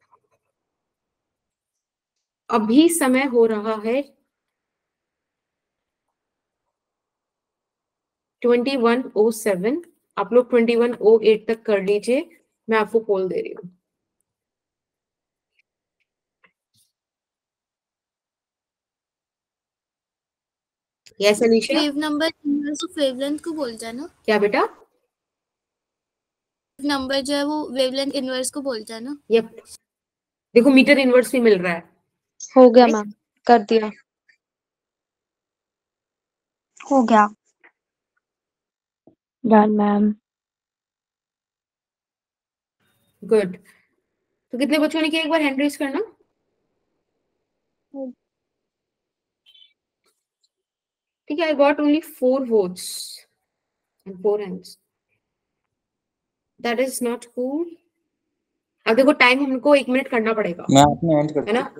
अभी समय हो रहा है ट्वेंटी वन ओ सेवन। आप लोग ट्वेंटी वन ओ एट तक कर लीजिए, मैं आपको पोल दे रही हूँ। Yes Anisha. Wave number inverse of wavelength को बोलता है ना? क्या बेटा? नंबर जो है वो वेवलेंथ इनवर्स को बोलता है ना? यप, देखो मीटर इनवर्स भी मिल रहा है। हो गया मैम, कर दिया। हो गया। Done ma'am. गुड। तो कितने बच्चों ने किया, एक बार हैंड रेज करना। ठीक है, I got only four votes and four hands. That is not cool. अब देखो टाइम हमको एक मिनट करना पड़ेगा, मैं अपने एंड है ना?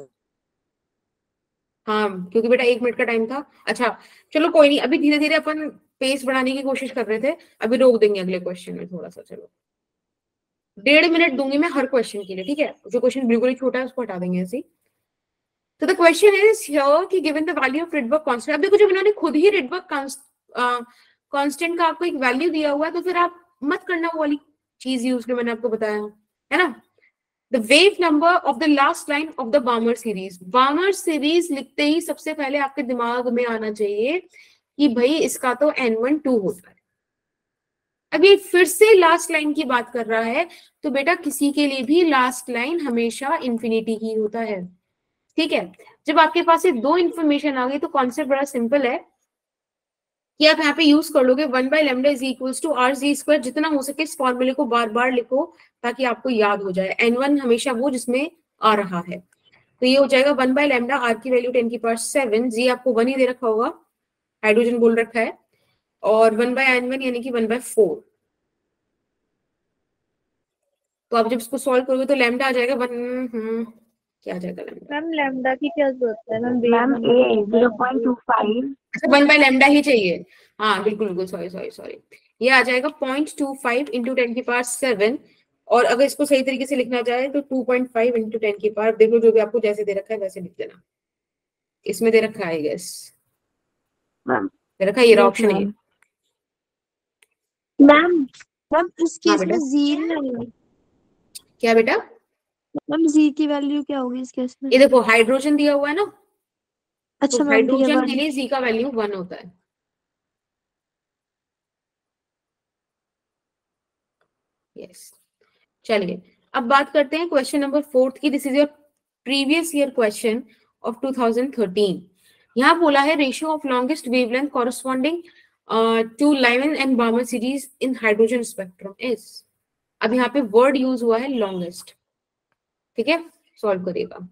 हाँ, क्योंकि बेटा एक मिनट का टाइम था। अच्छा चलो कोई नहीं, अभी धीरे धीरे अपन पेस बढ़ाने की कोशिश कर रहे थे, अभी रोक देंगे अगले क्वेश्चन में थोड़ा सा। चलो डेढ़ मिनट दूंगी मैं हर क्वेश्चन के लिए, ठीक है? जो क्वेश्चन बिल्कुल ही छोटा है उसको हटा देंगे ऐसे। तो द क्वेश्चन इज हियर कि given the value of Rydberg constant. अब देखो जब इन्होंने खुद ही रिडबर्ग कांस्टेंट का आपको एक वैल्यू दिया हुआ है, तो फिर आप मत करना वो वाली चीज यूज जो मैंने आपको बताया, है ना? The wave number of the last line of the Balmer series. Balmer series लिखते ही सबसे पहले आपके दिमाग में आना चाहिए कि भाई इसका तो एन वन टू होता है। अब ये फिर से लास्ट लाइन की बात कर रहा है, तो बेटा किसी के लिए भी लास्ट लाइन हमेशा इंफिनिटी ही होता है, ठीक है? जब आपके पास ये दो इंफॉर्मेशन आ गई तो कॉन्सेप्ट बड़ा सिंपल है कि आप यहाँ पे यूज कर लोगे one by lambda is equals to R G square. जितना हो सके इस फॉर्मूले को बार बार लिखो ताकि आपको याद हो जाए। एन वन हमेशा वो जिसमें आ रहा है, तो ये हो जाएगा वन बाय लेमडा, आर की वैल्यू टेन की पावर सेवन, जी आपको वन ही दे रखा होगा, हाइड्रोजन बोल रखा है, और वन बाय एन वन यानी कि वन बाय फोर। तो आप जब इसको सॉल्व करोगे तो लैम्डा आ जाएगा वन, हम्म क्या आ जाएगा लैम्डा? मैम लैम्डा की क्या जरूरत है ma'am? Ma'am a zero point two five. अच्छा वन बाय लैम्डा ही चाहिए, हाँ बिल्कुल बिल्कुल, सॉरी सॉरी सॉरी। ये आ जाएगा point two five into ten की पावर सेवन, और अगर इसको सही तरीके से लिखना जाए तो two point five into ten की पावर, देखो जो भी आपको जैसे दे रखा है वैसे लिख देना। इसमें दे रखा है गेस, मैम दे रखा है ये ऑप्शन है। मैम मैम इस हाँ केस बेटा। में जी नहीं है। क्या बेटा? मैम जी की वैल्यू क्या होगी इस केस में? ये देखो हाइड्रोजन दिया हुआ है ना, अच्छा तो मैम ठीक है। हाइड्रोजन के वन लिए जी का वैल्यू वन होता है। यस, चलिए अब बात करते हैं क्वेश्चन नंबर फोर्थ की। This is your previous year question of two thousand thirteen. यहाँ बोला है ratio of longest wavelength corresponding to Lyman and Balmer series in hydrogen spectrum is. अब यहाँ पे वर्ड यूज हुआ है लॉन्गेस्ट, ठीक है? सॉल्व करिएगा।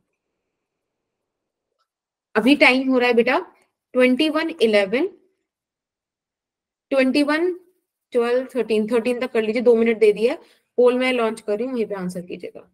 अभी टाइम हो रहा है बेटा twenty one eleven, twenty one twelve thirteen, thirteen तक कर लीजिए, दो मिनट दे दिया। पोल में लॉन्च कर रही हूँ, वहीं पे आंसर कीजिएगा।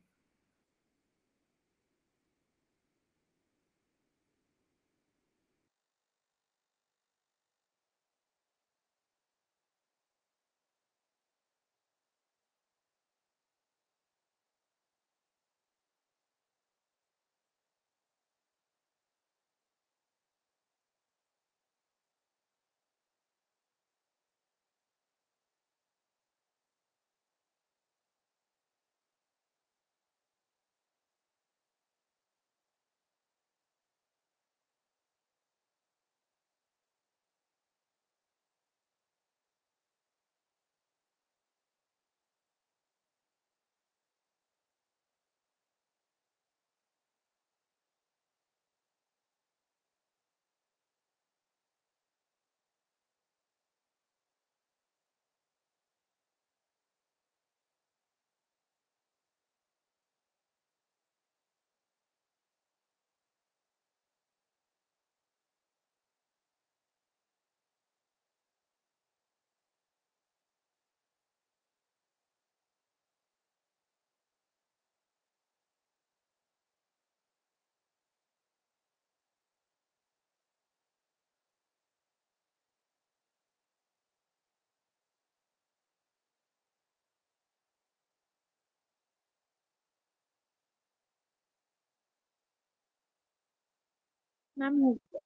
मैम हो गया।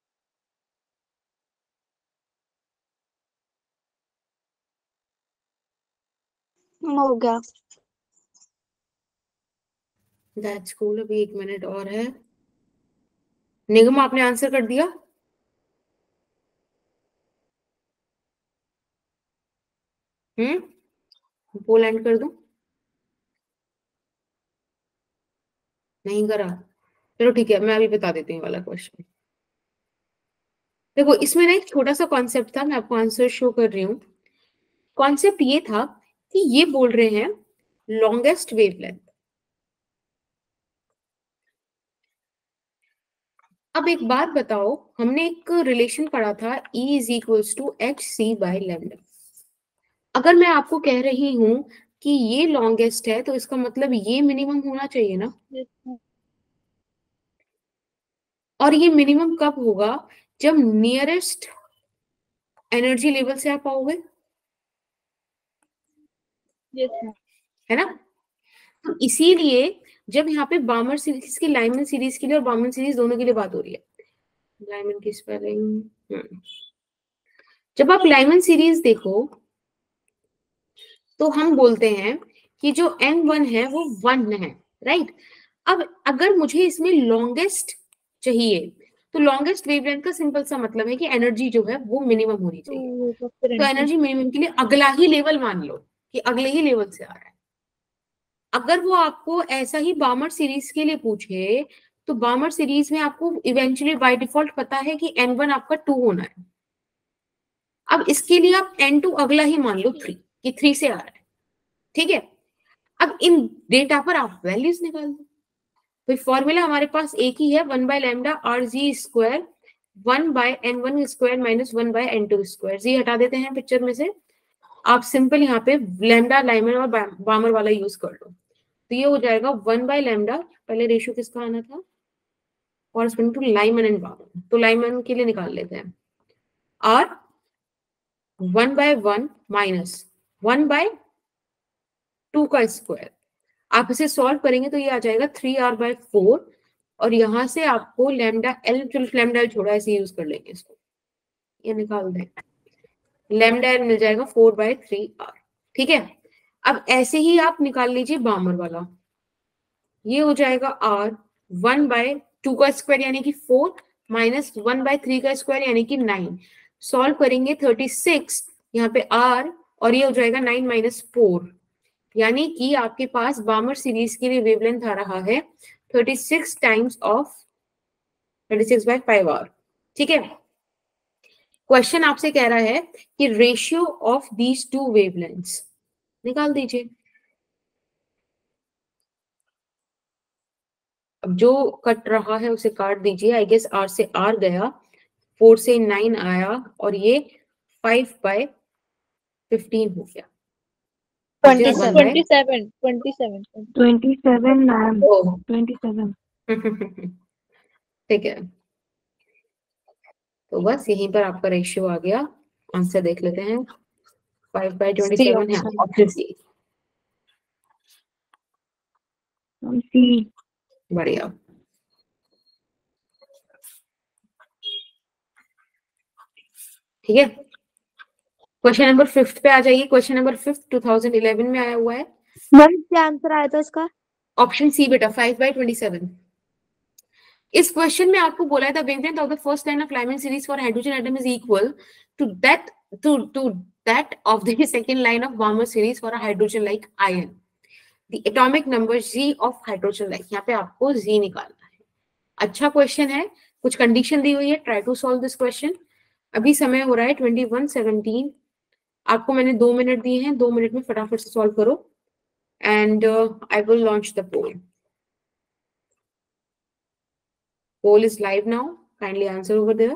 हो गया। That's cool. अभी एक मिनट और है। निगम आपने आंसर कर दिया? हम्म पोल एंड कर दूं? नहीं करा? चलो ठीक है, मैं अभी बता देती हूँ वाला क्वेश्चन। देखो इसमें ना एक छोटा सा कॉन्सेप्ट था, मैं आपको आंसर शो कर रही हूँ। कॉन्सेप्ट ये था कि ये बोल रहे हैं लॉन्गेस्ट वेवलेंथ। अब एक बात बताओ, हमने एक रिलेशन पढ़ा था E is equals to H C by lambda. अगर मैं आपको कह रही हूं कि ये लॉन्गेस्ट है तो इसका मतलब ये मिनिमम होना चाहिए ना। Yes, ma'am. और ये मिनिमम कब होगा? जब नियरेस्ट एनर्जी लेवल से आप आओगे, Yes, ma'am. है ना। तो इसीलिए जब यहाँ पे बामर सीरीज की, लाइमन सीरीज के लिए और बामर सीरीज दोनों के लिए बात हो रही है, लाइमन की स्पेलिंग, जब आप लाइमन सीरीज देखो तो हम बोलते हैं कि जो एन वन है वो वन है, राइट। अब अगर मुझे इसमें लॉन्गेस्ट चाहिए तो लॉन्गेस्ट वेवलेंथ का सिंपल सा मतलब है कि एनर्जी जो है वो मिनिमम होनी तो चाहिए। वो तो फिर तो एंट्री एनर्जी मिनिमम के लिए अगला ही लेवल मान लो कि अगले ही लेवल से आ रहा है। अगर वो आपको ऐसा ही बामर सीरीज के लिए पूछे तो बामर सीरीज में आपको इवेंचुअली बाय डिफॉल्ट पता है कि एन वन आपका टू होना है। अब इसके लिए आप एन टू अगला ही मान लो थ्री, कि थ्री से आ रहा है, ठीक है। अब इन डेटा पर आप वैल्यूज निकाल दो। तो फॉर्मूला हमारे पास एक ही है, one by lambda R G square one by n one square minus one by n two square. Z हटा देते हैं पिक्चर में से, आप सिंपल यहाँ पे लैम्डा लाइमन और बामर वाला यूज कर लो। तो ये हो जाएगा वन बाय लैम्डा, पहले रेशियो किसका आना था, corresponding to Lyman and Balmer, तो लाइमन के लिए निकाल लेते हैं R one by one minus one by two का स्क्वायर। आप इसे सॉल्व करेंगे तो ये आ जाएगा थ्री आर बाय फोर, और यहां से आपको लैम्डा एल, चलो लैम्डा एल छोड़ा, ऐसे यूज कर लेंगे इसको, ये निकाल दें, लैम्डा एल मिल जाएगा फोर बाय थ्री आर, ठीक है। अब ऐसे ही आप निकाल लीजिए बामर वाला, ये हो जाएगा आर वन बाय टू का स्क्वायर यानी कि four minus one by three का स्क्वायर यानी कि नाइन, सॉल्व करेंगे थर्टी सिक्स, यहाँ पे आर, और ये हो जाएगा नाइन माइनस फोर, यानी कि आपके पास बामर सीरीज के लिए वेवलेंथ आ रहा है thirty six times of thirty six by five R, ठीक है। क्वेश्चन आपसे कह रहा है कि ratio of these two wavelengths निकाल दीजिए। अब जो कट रहा है उसे काट दीजिए, आई गेस आर से आर गया, फोर से नाइन आया, और ये फाइव बाय फिफ्टीन हो गया, twenty one seven by twenty seven twenty seven twenty seven ma'am, oh twenty seven. ठीक है। तो बस यहीं पर आपका रेशियो आ गया। आंसर देख लेते हैं, five by twenty C seven है ऑप्शन। Option C. हम सी। बढ़िया। ठीक है, क्वेश्चन नंबर फिफ्थ पे आ जाइए। Question number fifth two thousand eleven में आया हुआ है। मैम क्या आंसर आया था इसका? ऑप्शन सी बेटा, फाइव बाय ट्वेंटी सेवन। इस क्वेश्चन में आपको बोला है the wavelength of the first line of Lyman series for hydrogen atom is equal to that two two that of the second line of Balmer series for a hydrogen like ion. The atomic number Z of hydrogen like, यहाँ पे आपको जी निकालना है। अच्छा क्वेश्चन है, कुछ कंडीशन दी हुई है, try to solve this question. अभी समय हो रहा है ट्वेंटी वन सेवनटीन, आपको मैंने दो मिनट दिए हैं, दो मिनट में फटाफट से सॉल्व करो and I will launch the poll. Poll is live now. Kindly answer over there.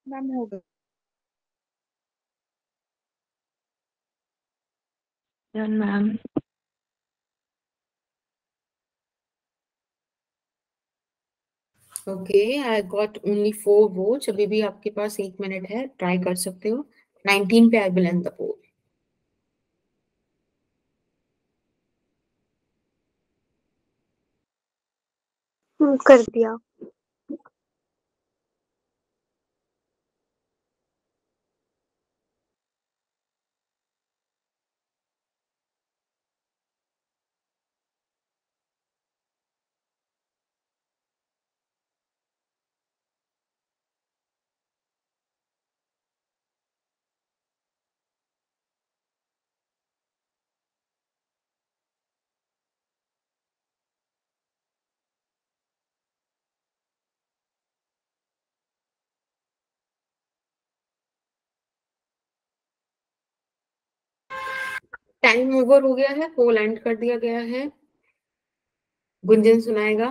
Ma'am हो गया। Done ma'am. Okay, I got only four votes. अभी भी आपके पास एक मिनट है, ट्राई कर सकते हो। नाइनटीन पे I will end the poll. कर दिया। टाइम ओवर हो गया है, पोल एंड कर दिया गया है। गुंजन सुनाएगा।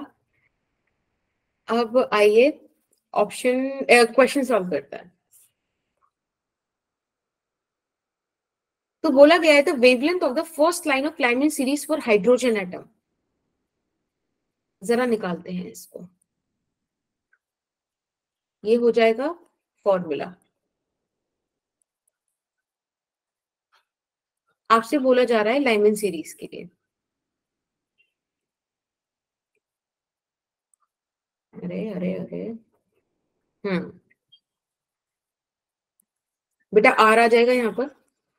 अब आइए ऑप्शन क्वेश्चन सॉल्व करता है। तो बोला गया है the wavelength of the first line of climate series for hydrogen atom. जरा निकालते हैं इसको। ये हो जाएगा फॉर्मूला। आपसे बोला जा रहा है लाइमन सीरीज के लिए। अरे अरे अरे हम्म बेटा आर आ जाएगा यहाँ पर।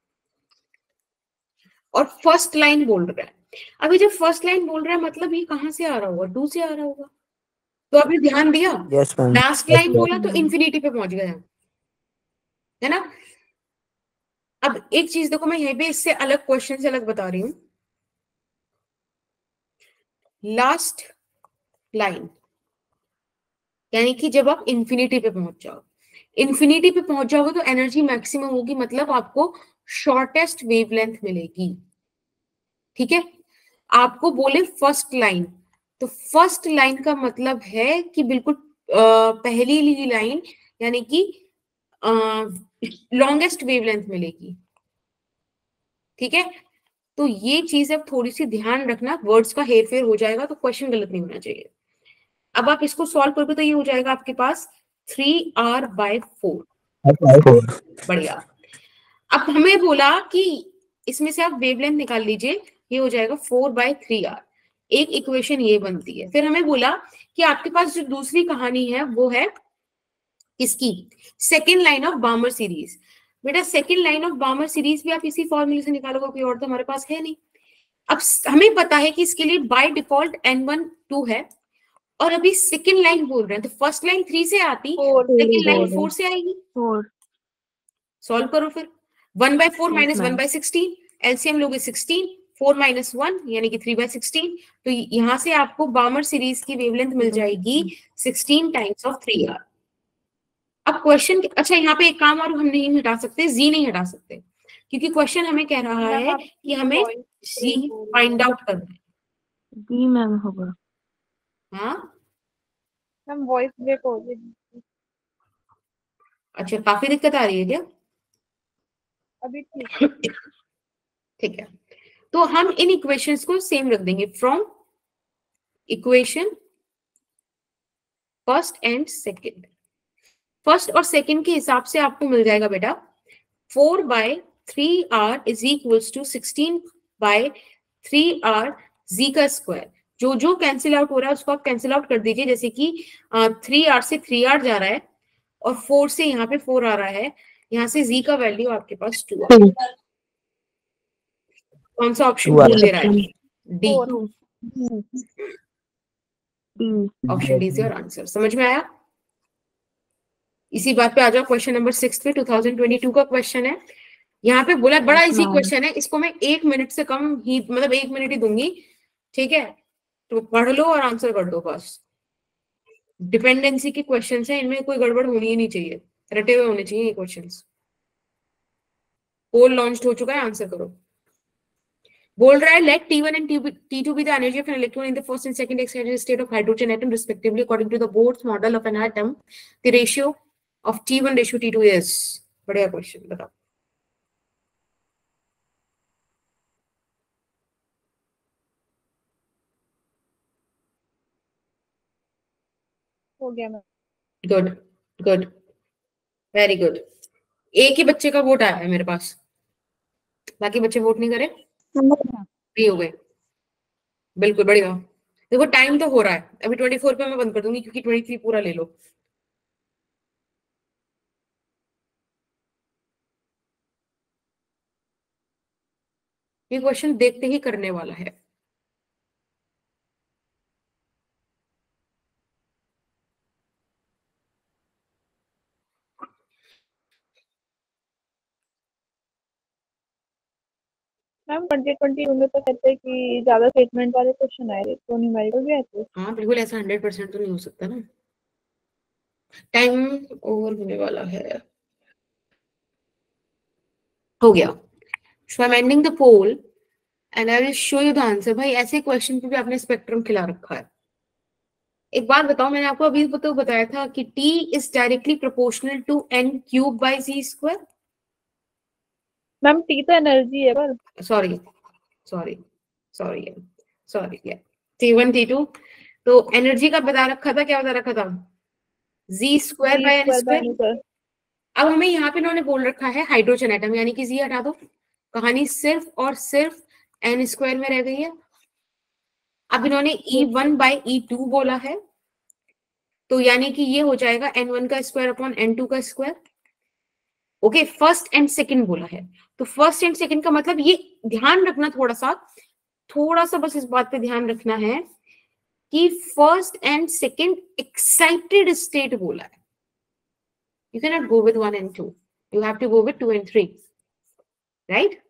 और फर्स्ट लाइन बोल रहा है। अभी जब फर्स्ट लाइन बोल रहा है मतलब ये कहां से आ रहा होगा? टू से आ रहा होगा। तो अभी ध्यान दिया, यस मैम। लास्ट लाइन बोला तो इंफिनिटी पे पहुंच गया, है ना। अब एक चीज देखो, मैं यहीं पे इससे अलग क्वेश्चन से अलग बता रही हूं। लास्ट लाइन यानी कि जब आप इंफिनिटी पे पहुंच जाओ, इंफिनिटी पे पहुंच जाओगे तो एनर्जी मैक्सिमम होगी, मतलब आपको शॉर्टेस्ट वेवलेंथ मिलेगी। ठीक है, आपको बोले फर्स्ट लाइन, तो फर्स्ट लाइन का मतलब है कि बिल्कुल आ, पहली लाइन यानी कि लॉन्गेस्ट वेवलेंथ मिलेगी। ठीक है, तो ये चीज अब थोड़ी सी ध्यान रखना, वर्ड्स का हेरफेर हो जाएगा तो क्वेश्चन गलत नहीं होना चाहिए। अब आप इसको सॉल्व करोगे तो ये हो जाएगा आपके पास थ्री आर बाय फोर। बढ़िया। अब हमें बोला कि इसमें से आप वेवलेंथ निकाल लीजिए, ये हो जाएगा फोर बाय थ्री आर। एक इक्वेशन ये बनती है। फिर हमें बोला कि आपके पास जो दूसरी कहानी है वो है इसकी second line of Balmer series. बेटा second line of Balmer series भी आप इसी फॉर्मूले से निकालोगे, कोई और तो हमारे पास है नहीं। अब हमें पता है कि इसके लिए by default n one two है, और अभी सेकेंड लाइन बोल रहे हैं तो फर्स्ट लाइन थ्री से आती, सेकेंड लाइन फोर से आएगी। फोर। सॉल्व करो फिर। One by four minus one by sixteen, LCM लोगे सिक्सटीन, फोर माइनस वन यानी कि थ्री बाय सिक्सटीन। तो यहां से आपको बामर सीरीज की वेवलेंथ मिल जाएगी sixteen times of three R. अब क्वेश्चन, अच्छा यहाँ पे एक काम और हम नहीं हटा सकते, जी नहीं हटा सकते, क्योंकि क्वेश्चन हमें कह रहा है कि हमें जी फाइंड आउट करना है। जी मैम होगा। हाँ मैम वॉइस ब्रेक हो गई। अच्छा, काफी दिक्कत आ रही है क्या? अभी ठीक। ठीक है, तो हम इन इक्वेशंस को सेम रख देंगे। From equation first and second, first और सेकंड के हिसाब से आपको मिल जाएगा बेटा four by three R is equals to sixteen by three R Z का स्क्वायर। जो जो कैंसिल आउट हो रहा है उसको आप कैंसिल आउट कर दीजिए, जैसे कि थ्री आर से थ्री आर जा रहा है और फोर से यहाँ पे फोर आ रहा है, यहाँ से जी का वैल्यू आपके पास टू आ रहा है। कौन सा ऑप्शन बोल दे रहा है? D. Option D is your answer. समझ में आया? इसी बात पे आ जाओ क्वेश्चन नंबर सिक्स पे। टू थाउजेंड ट्वेंटी टू का क्वेश्चन है। यहाँ पे बोला बड़ा इजी क्वेश्चन है, इसको मैं एक मिनट से कम ही, मतलब एक मिनट ही दूंगी। ठीक है, तो पढ़ लो और आंसर कर दो बस। डिपेंडेंसी के क्वेश्चंस हैं, इनमें कोई गड़बड़ होनी ही नहीं चाहिए, रटे हुए होने चाहिए ये क्वेश्चंस। पोल लॉन्च हो चुका है, आंसर करो। बोल रहा है let T one and T two be the energy of an electron in the first and second excited state of hydrogen atom respectively according to the Bohr's model of an atom. The ratio of T one ratio T two is? बढ़िया क्वेश्चन, बताओ। हो गया ma'am. Good good, very good. एक ही बच्चे का वोट आया है मेरे पास, बाकी बच्चे वोट नहीं करे, फ्री हो गए। बिल्कुल बढ़िया। देखो टाइम तो हो रहा है, अभी ट्वेंटी फोर पे मैं बंद कर दूंगी क्योंकि ट्वेंटी थ्री पूरा ले लो। ये क्वेश्चन देखते ही करने वाला है। मैम ट्वेंटी ट्वेंटी टू में तो कहते हैं कि ज्यादा स्टेटमेंट वाले क्वेश्चन आए थे, तो न्यूमेरिकल भी आए थे। हाँ बिल्कुल, ऐसा हंड्रेड परसेंट तो नहीं हो सकता ना। टाइम ओवर होने वाला है, हो गया। So I am ending the poll and I will show you the answer. भाई ऐसे क्वेश्चन पे भी आपने स्पेक्ट्रम खिला रखा है। एक बात बताओ, मैंने आपको अभी तो बताया था कि T is directly proportional to n cube by z square. Ma'am T तो एनर्जी है पर sorry sorry sorry sorry T one T two, तो एनर्जी का बता रखा था, क्या बता रखा था? z square by n square. अब हमें यहाँ पे इन्होंने बोल रखा है हाइड्रोजन एटम, यानी कि z हटा दो, कहानी सिर्फ और सिर्फ n स्क्वायर में रह गई है। अब इन्होंने E one by E two बोला है, तो यानी कि ये हो जाएगा एन वन का स्क्वायर अपॉन एन टू का square. Okay, first and second बोला है, तो फर्स्ट एंड सेकंड का मतलब ये ध्यान रखना, थोड़ा सा थोड़ा सा बस इस बात पे ध्यान रखना है कि first and second excited state बोला है। You can not go with one and two, you have to go with two and three, right?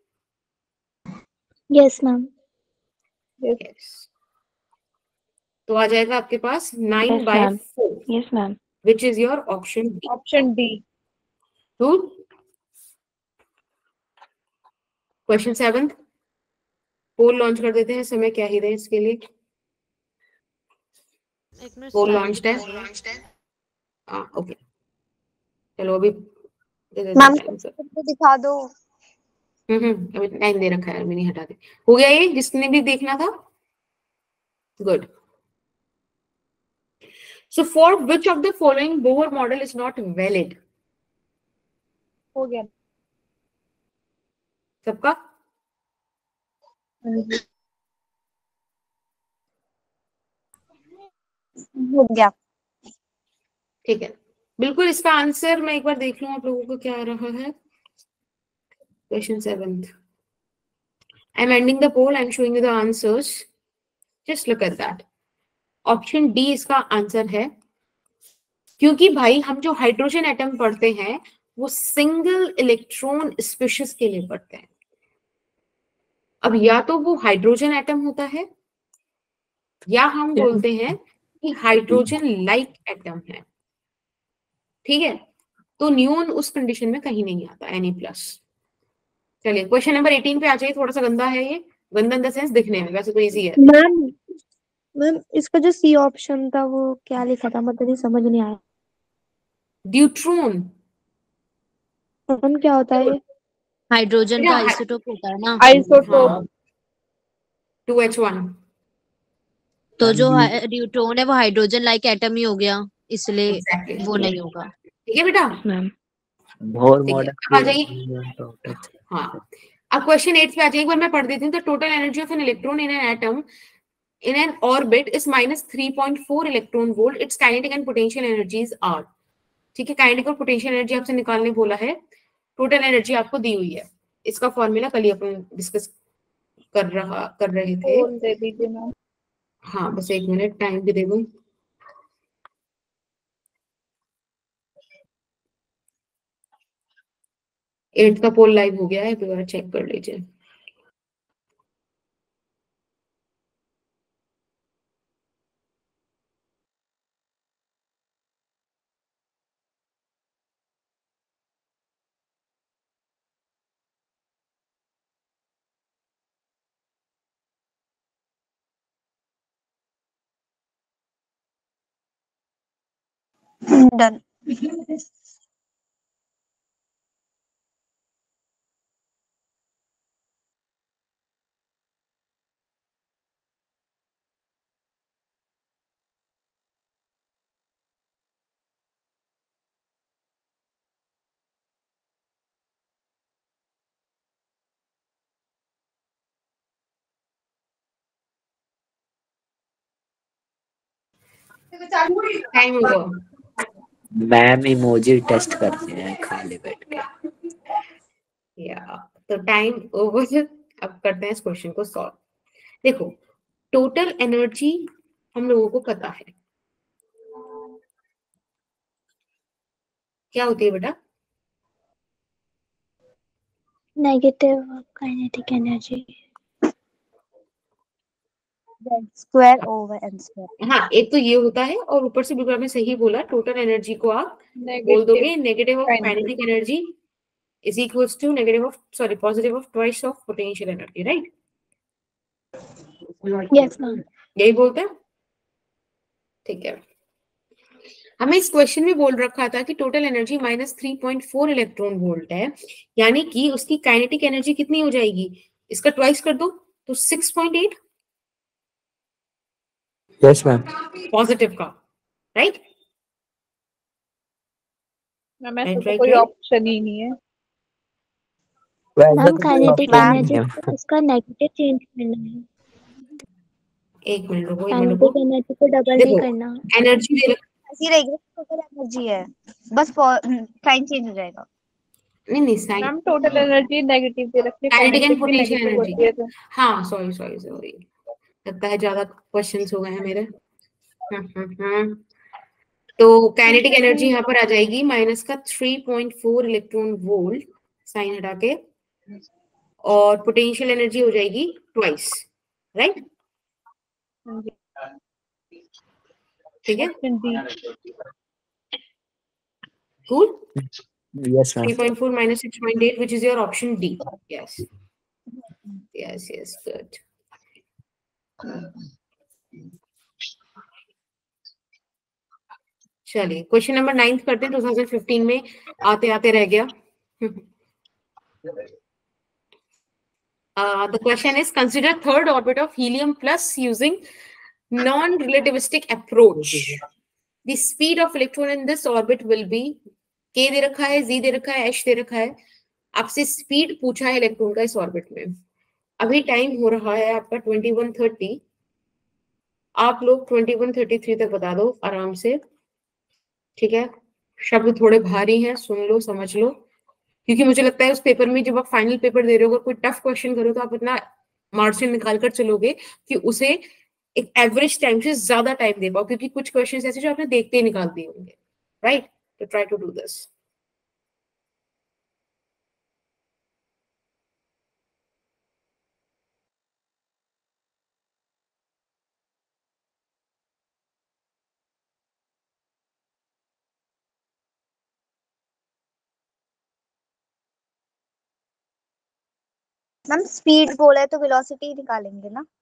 Yes ma'am. Yes, तो आ जाएगा आपके पास nine Yes, by ma'am. Four, Yes, ma'am. Which is your option D. Option D. Question seven, poll launch कर देते हैं, समय क्या ही दे इसके लिए। एक मिनट पोल slide लॉन्च्ड दिखा है, दो। हाँ ओके, चलो अभी दे देते मैम हैं time से। दिखा दो। हम्म हम्म अभी टाइम दे रखा है, मैंने हटा दे। हो गया ये, जिसने भी देखना था? Good. So for which of the following Bohr model is not valid? हो गया। सबका? हो गया। ठीक है, बिल्कुल। इसका आंसर मैं एक बार देख लूं आप लोगों को क्या आ रहा है। Question seven, I am ending the poll, I am showing you the answers, just look at that. Option D इसका आंसर है, क्योंकि भाई हम जो हाइड्रोजन एटम पढ़ते हैं वो सिंगल इलेक्ट्रॉन स्पीशीज के लिए पढ़ते हैं। अब या तो वो हाइड्रोजन एटम होता है, या हम बोलते हैं कि हाइड्रोजन लाइक एटम है, ठीक है? तो न्यून उस कंडीशन में कहीं नहीं आता, एन प्लस। चलिए क्वेश्चन नंबर एटीन पे आ जाइए। थोड़ा सा गंदा है ये, गंदा इन द सेंस दिखने में, वैसे तो इजी है। मैम मैम इसका जो सी ऑप्शन था वो क्या लिखा था, मतलब ये समझ नहीं आया। ड्यूट्रॉन कौन क्या होता है ये? हाइड्रोजन का आइसोटोप होता है ना, आइसोटोप। To H one. तो जो न्यूट्रॉन है वो हाइड्रोजन लाइक एटम ही हो गया, इसलिए Exactly. वो नहीं होगा। ठीक है बेटा, मैम। बोर ठीक है, मॉडल अब आ जाइए। हाँ, अब क्वेश्चन एट पे आ जाइए, एक बार मैं पढ़ देती हूँ। The total energy of an electron in an atom in an orbit is minus three point four electron volt. Its kinetic and potential energies are, ठीक है? काइनेटिक और पोटेंशियल एनर्जी आपसे निकालने बोला है, टोटल एनर्जी आपको दी हुई है। इसका फॉर्मूला कल ही अपन डिस्कस कर रहा कर रहे थे। बोल दे दीजिए मैम। हाँ बस एक मिनट टाइम भी दे दूं। एट का पोल लाइव हो गया है, दोबारा चेक कर लीजिए। Done. Time over. Ma'am emoji test करते हैं खाली बैठ के। या तो टाइम ओवर। अब करते हैं इस क्वेश्चन को सॉल्व। देखो, टोटल एनर्जी हम लोगों को पता है क्या होती है बेटा? Negative kinetic energy square over n square. हाँ, एक तो ये होता है, और ऊपर से बिल्कुल आपने सही बोला, टोटल एनर्जी को आप बोल दोगे negative of kinetic energy is equals to negative of sorry positive of twice of potential energy, right? Yes ma'am. यही बोलते हैं, ठीक है। हमें इस क्वेश्चन में बोल रखा था कि total energy minus three point four electron volt है, यानी कि उसकी काइनेटिक एनर्जी कितनी हो जाएगी? इसका ट्वाइस कर दो तो six point eight. Yes ma'am. Positive का, राइट? मैम ऐसा Right, तो right, कोई right. ऑप्शन ही नहीं है। मैम काइनेटिक एनर्जी मैम उसका नेगेटिव चेंज करना है। एक मिनट रुको, एक मिनट काइनेटिक रुको। एनर्जी को डबल नहीं देखो, करना। एनर्जी दे रखा ऐसी रहेगी, टोटल एनर्जी है, बस साइन चेंज हो जाएगा। नहीं नहीं sign ma'am total energy negative दे रखी है, काइनेटिक एंड काइनेटिक भी पोटेंशियल नेगेटिव एनर्जी। होती है तो हाँ सॉरी सॉरी सॉरी, लगता है ज्यादा क्वेश्चंस हो गए हैं मेरे। हम्म हम्म हम्म। तो काइनेटिक एनर्जी यहाँ पर आ जाएगी माइनस का three point four electron volt, sign हटा के, और पोटेंशियल एनर्जी हो जाएगी ट्वाइस, राइट? हाँ जी। ठीक है, option D. Cool. Yes ma'am. Three point four minus six point eight, which is your option D. Yes. Yes, yes, good. चलिए क्वेश्चन नंबर नाइन्थ करते हैं, ट्वेंटी फिफ्टीन में आते आते रह गया। Uh, the question is consider third orbit of helium plus using non-relativistic approach. The speed of electron in this orbit will be k दे रखा है, z दे रखा है, h दे रखा है। आपसे स्पीड पूछा है इलेक्ट्रॉन का इस ऑर्बिट में। अभी टाइम हो रहा है आपका ट्वेंटी वन थर्टी। आप लोग ट्वेंटी वन थर्टी थ्री तक बता दो आराम से, ठीक है? शब्द थोड़े भारी हैं, सुन लो समझ लो, क्योंकि मुझे लगता है उस पेपर में जब आप फाइनल पेपर दे रहे हो, अगर कोई टफ क्वेश्चन करो तो आप इतना मार्जिन निकाल कर चलोगे कि उसे एक एवरेज टाइम से ज्यादा टाइम दे पाओ, क्योंकि कुछ क्वेश्चन ऐसे जो आपने देखते ही निकाल दिए होंगे, राइट? तो try to do this. Ma'am speed बोला है तो वेलोसिटी निकालेंगे ना।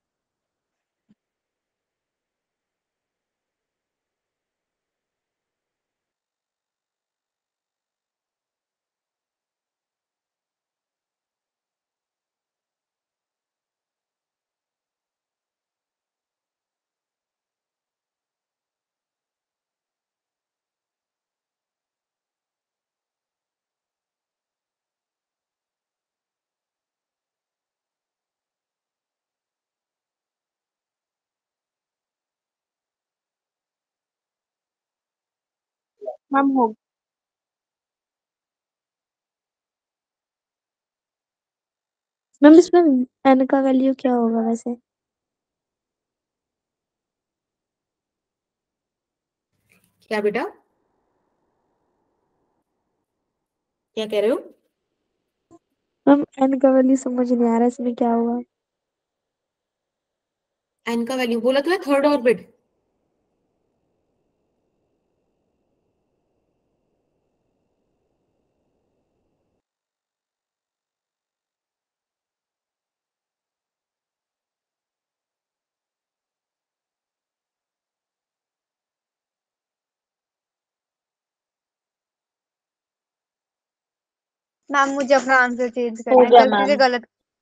मैम हो मैम इसमें एन का वैल्यू क्या होगा वैसे? क्या बेटा, क्या कह रहे हो? मैम एन का वैल्यू समझ नहीं आ रहा, इसमें क्या होगा? एन का वैल्यू बोला तो है थर्ड ऑर्बिट। मैम मुझे अपना आंसर चेंज हो करना है, गया गलती से मैम। गलत।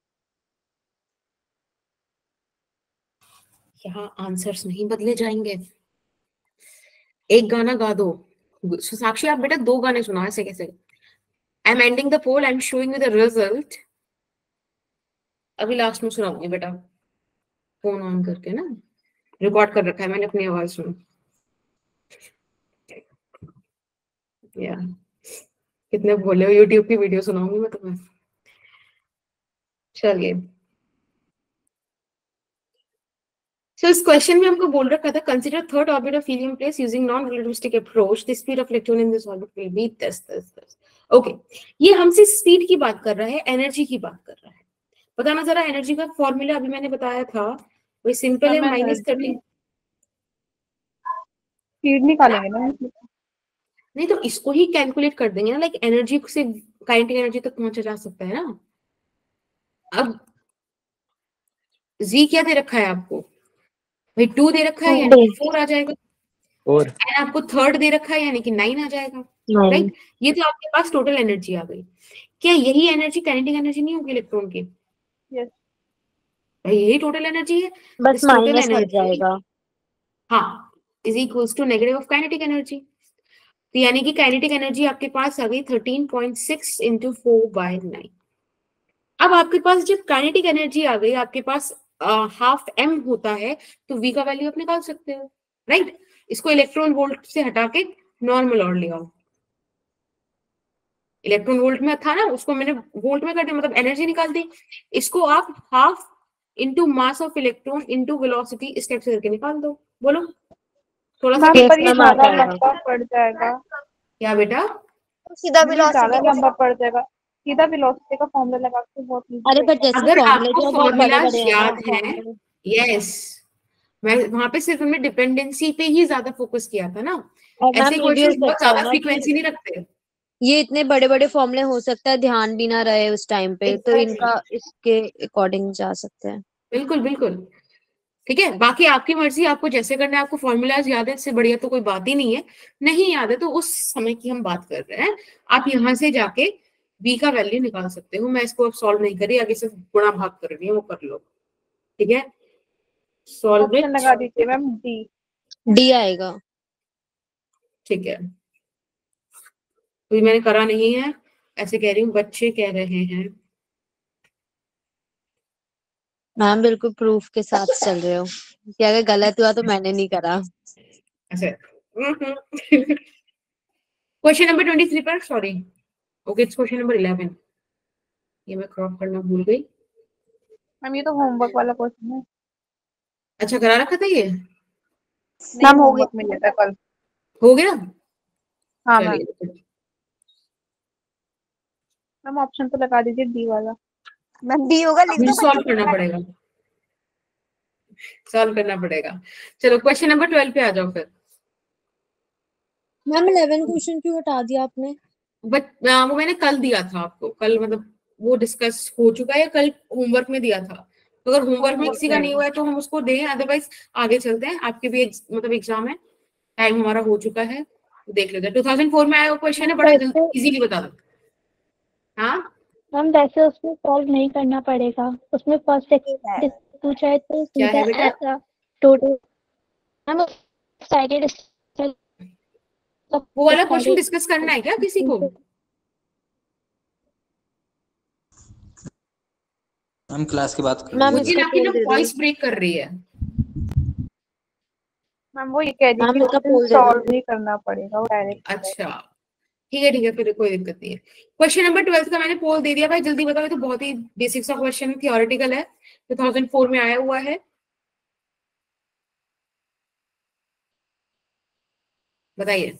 यहाँ आंसर्स नहीं बदले जाएंगे। एक गाना गा दो साक्षी, आप बेटा दो गाने सुनाओ, ऐसे कैसे? I am ending the poll, I am showing you the result. अभी लास्ट में सुनाऊंगी बेटा, फोन ऑन करके ना, रिकॉर्ड कर रखा है मैंने अपनी आवाज सुनो। या कितने बोले हो, यूट्यूब की वीडियो सुनाऊंगी मैं तुम्हें। चलिए, सो इस क्वेश्चन में हमको बोल रखा था consider third orbit of helium place using non relativistic approach, the speed of electron in this orbit will be this this this. Okay, ये हमसे स्पीड की बात कर रहा है, एनर्जी की बात कर रहा है। बताना जरा एनर्जी का फॉर्मूला, अभी मैंने बताया था वही सिंपल है, माइनस करके स्पीड निकालेंगे ना। नहीं तो इसको ही कैलकुलेट कर देंगे ना, लाइक एनर्जी से काइनेटिक एनर्जी तक पहुंचा जा सकता है ना। अब जी क्या दे रखा है आपको भाई, टू दे रखा है यानी कि फोर आ जाएगा, और एंड आपको थर्ड दे रखा है यानी कि नाइन आ जाएगा, राइट। ये तो आपके पास टोटल एनर्जी आ गई। क्या यही एनर्जी काइनेटिक एनर्जी नहीं होगी इलेक्ट्रॉन की? यस, भाई यही टोटल एनर्जी है, बस टोटल माइनस हट एनर्जी जाएगा। हाँ is equals to negative of kinetic energy. तो यानी कि काइनेटिक एनर्जी आपके पास आ गई thirteen point six into four by nine. अब आपके पास जब काइनेटिक एनर्जी आ गई, आपके पास हाफ एम होता है, तो वी का वैल्यू आप निकाल सकते हो, राइट। इसको इलेक्ट्रॉन वोल्ट से हटा के नॉर्मल और ले आओ। इलेक्ट्रॉन वोल्ट में था ना, उसको मैंने वोल्ट में कर दिया, मतलब एनर्जी निकाल दी। इसको आप half into mass of electron into velocity इस टाइप से करके निकाल दो। बोलो थोड़ा सा मैम पर ये कैसे मार ज्यादा पाएगा? लंबा पड़ जाएगा, क्या बेटा? सीधा ये ज्यादा वेलोसिटी लंबा पड़ जाएगा। सीधा वेलोसिटी का फॉर्मूला लगा के बहुत easy अरे है। पर जैसे अगर फॉर्मूले आपको जो है बहुत बड़े फॉर्मूलाज बड़े हैं ना, याद है, यस, मैं वहां पे सिर्फ हमने डिपेंडेंसी पे ही ज्यादा फोकस किया था ना। और मैम ऐसे ये भी हो क्वेश्चन बहुत सकता है ज्यादा ना फ्रीक्वेंसी कि नहीं रखते। ये इतने बड़े बड़े फॉर्मूले हो सकता है ध्यान भी ना रहे उस टाइम पे, तो Exactly. इनका इसके अकॉर्डिंग जा सकते हैं। बिल्कुल बिल्कुल ठीक है, बाकी आपकी मर्जी, आपको जैसे करना है। आपको फॉर्मूलाज याद है, इससे बढ़िया तो कोई बात ही नहीं है। नहीं याद है तो उस समय की हम बात कर रहे हैं, आप यहाँ से जाके v का वैल्यू निकाल सकते हो। मैं इसको अब सॉल्व नहीं करी, आगे सिर्फ गुणा भाग कर रही हूँ, वो कर लो, ठीक है। सॉल्व ऑप्शन इट, लगा दीजिए मैम, डी। डी आएगा। ठीक है। तो मैंने करा नहीं है, ऐसे कह रही हूँ, बच्चे कह रहे हैं। मैम बिल्कुल प्रूफ के साथ चल रहे हो कि अगर गलत हुआ तो मैंने नहीं करा। अच्छा क्वेश्चन नंबर ट्वेंटी थ्री पर, sorry, okay it's question number eleven. ये मैं क्रॉप करना भूल गई। मैम ये तो होमवर्क वाला क्वेश्चन है। अच्छा करा रखा था ये? नहीं, मैम हो होमवर्क में लिया था कल। हो गया? हाँ मैम। चलिए मैम ऑप्शन तो लगा दीजिए डी वाला। मैम डी होगा, लिख मुझे दो। सॉल्व करना पड़ेगा, सॉल्व करना पड़ेगा। चलो क्वेश्चन नंबर ट्वेल्व पे आ जाओ फिर। मैम इलेवन क्वेश्चन क्यों हटा दिया आपने? बट वो मैंने कल दिया था आपको, कल मतलब वो डिस्कस हो चुका है, कल होमवर्क में दिया था। तो अगर होमवर्क में किसी का नहीं हुआ है तो हम उसको दें, अदरवाइज आगे चलते हैं। आपके भी एक, मतलब एग्जाम है, टाइम हमारा हो चुका है, तो देख लेते हैं। टू थाउजेंड फोर में आया वो क्वेश्चन है, बड़ा इजीली बता दो। हाँ मैम वैसे उसमें सॉल्व नहीं करना पड़ेगा, उसमें फर्स्ट सेकंड पूछा है तो क्या है बेटा? सीधा टोटल मैम साइडेड वो वाला क्वेश्चन डिस्कस करना है क्या किसी को? हम क्लास की बात कर मैम मुझे इसका ना कि ना पोल दे दो। वॉइस ब्रेक कर रही है। मैम वो ये कह रही मैम थी इसका कि पोल दे सॉल्व दो। नहीं करना पड़ेगा, वो डायरेक्ट। अच्छा ठीक है ठीक है, फिर कोई दिक्कत नहीं है। क्वेश्चन नंबर ट्वेल्थ का मैंने पोल दे दिया भाई, जल्दी बताओ। ये तो बहुत ही बेसिक सा क्वेश्चन, थियोरेटिकल है, टू थाउजेंड फोर में आया हुआ है। बताइए।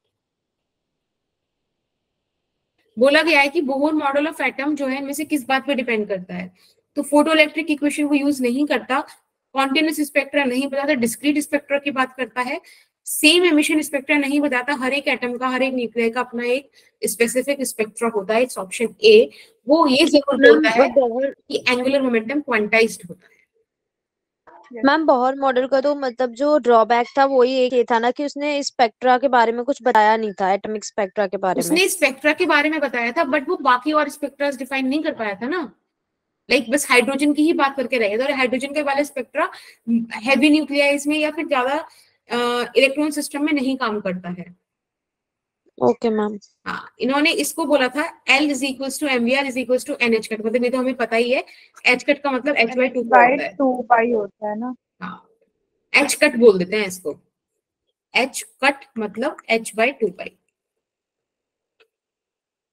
बोला गया है कि बोहर मॉडल ऑफ एटम जो है इनमें से किस बात पे डिपेंड करता है? तो फोटो इलेक्ट्रिक इक्वेशन को यूज नहीं करता, कॉन्टिन्यूस स्पेक्ट्रा नहीं बताता, डिस्क्रीट स्पेक्ट्रा की बात करता है, सेम एमिशन स्पेक्ट्रा नहीं बताता। हर एक एटम का, हर एक न्यूक्लियर का अपना एक स्पेसिफिक स्पेक्ट्रा होता है। It's option A. वो ये जरूर बोलता है कि एंगुलर मोमेंटम क्वांटाइज्ड होता है। मैम बोहर मॉडल का तो मतलब जो ड्रॉबैक था वो ही एक ये था ना कि उसने स्पेक्ट्रा के बारे में कुछ बताया नहीं था, एटॉमिक स्पेक्ट्रा के बारे में। उसने स्पेक्ट्रा के बारे में बताया था, बट वो बाकी और स्पेक्ट्रा डिफाइन नहीं कर पाया था ना। लाइक like, बस हाइड्रोजन की ही बात करके रहे थे, और हाइड्रोजन के वाले स्पेक्ट्रा हैवी न्यूक्लियाइज में या फिर ज्यादा इलेक्ट्रॉन सिस्टम में नहीं काम करता है। Okay ma'am. हाँ, इन्होंने इसको बोला था L is equals to m v r is equals to n h cut. मतलब ये तो हमें पता ही है, एच कट का मतलब एच बाई टू होता है। टू पाई होता है ना। हाँ, एच कट बोल देते हैं इसको, एच कट मतलब h by two pi.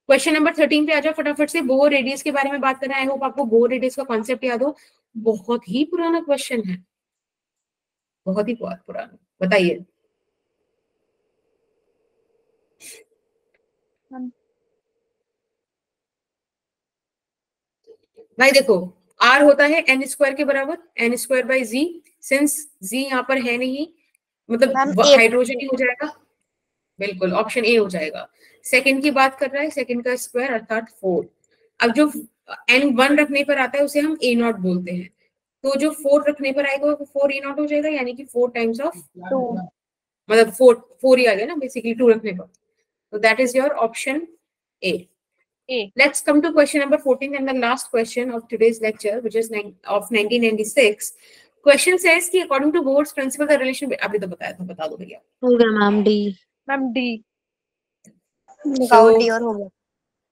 Question number thirteen पे आ जाओ फटाफट से। बोर रेडियस के बारे में बात कर रहे हैं। आई होप आपको बोर रेडियस का कॉन्सेप्ट याद हो। बहुत ही पुराना क्वेश्चन है, बहुत ही बहुत पुराना। बताइए भाई। देखो आर होता है एन स्क्वायर के बराबर, n square by Z. Since Z यहाँ पर है नहीं, मतलब हाइड्रोजन ही हो जाएगा। बिल्कुल ऑप्शन ए हो जाएगा। सेकंड की बात कर रहा है, सेकंड का स्क्वायर अर्थात फोर। अब जो एन वन रखने पर आता है उसे हम ए नॉट बोलते हैं, तो जो फोर रखने पर आएगा वो फोर ए नॉट हो जाएगा, यानी कि फोर टाइम्स ऑफ टू, मतलब फोर फोर ही आ गया ना बेसिकली टू रखने पर। तो that is your option A. A. Let's come to question number fourteen and the last question of today's lecture, which is of nineteen ninety-six. Question says कि according to Bohr's principle the relation, अभी तो बताया था, बता दो भैया। हो गया मैम डी। Ma'am D. निकालो डी और हो गया।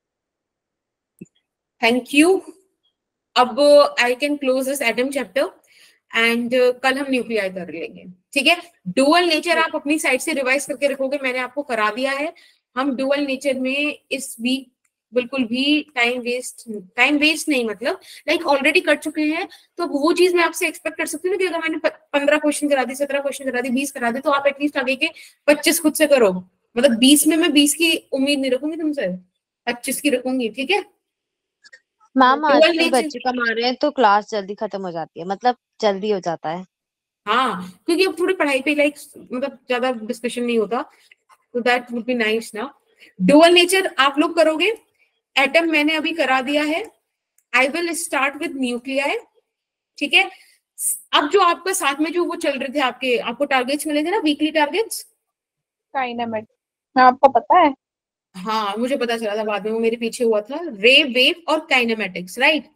Thank you. अब I can close this atom chapter and कल हम न्यूक्लियाई कर लेंगे, ठीक है। डुअल नेचर आप अपनी साइड से रिवाइज करके रखोगे, मैंने आपको करा दिया है। हम डुअल नेचर में इस वीक बिल्कुल भी टाइम वेस्ट टाइम वेस्ट नहीं, मतलब लाइक ऑलरेडी कर चुके हैं। तो वो चीज मैं आपसे एक्सपेक्ट कर सकती हूँ कि अगर मैंने पंद्रह क्वेश्चन करा दी, सत्रह क्वेश्चन करा दी, बीस करा दी, तो आप एटलीस्ट आगे के पच्चीस खुद से करो। मतलब बीस में मैं बीस की उम्मीद नहीं रखूंगी तुमसे, पच्चीस की रखूंगी, ठीक है। मैम आजकल बच्चे कमा रहे हैं तो क्लास जल्दी खत्म हो जाती है, मतलब जल्दी हो जाता है। हाँ, क्योंकि अब थोड़ी पढ़ाई पे लाइक मतलब ज्यादा डिस्कशन नहीं होता, तो दैट वुड बी नाइस ना। डुअल नेचर आप लोग करोगे। एटम मैंने अभी करा दिया है। I will start with nuclei, ठीक है। अब जो आपका साथ में जो वो चल रहे थे, आपके आपको टारगेट्स मिले थे ना, वीकली टारगेट्स। काइनेमेटिक्स आपको पता है? हाँ मुझे पता चला था बाद में, वो मेरे पीछे हुआ था। रे, वेव और काइनेमेटिक्स, राइट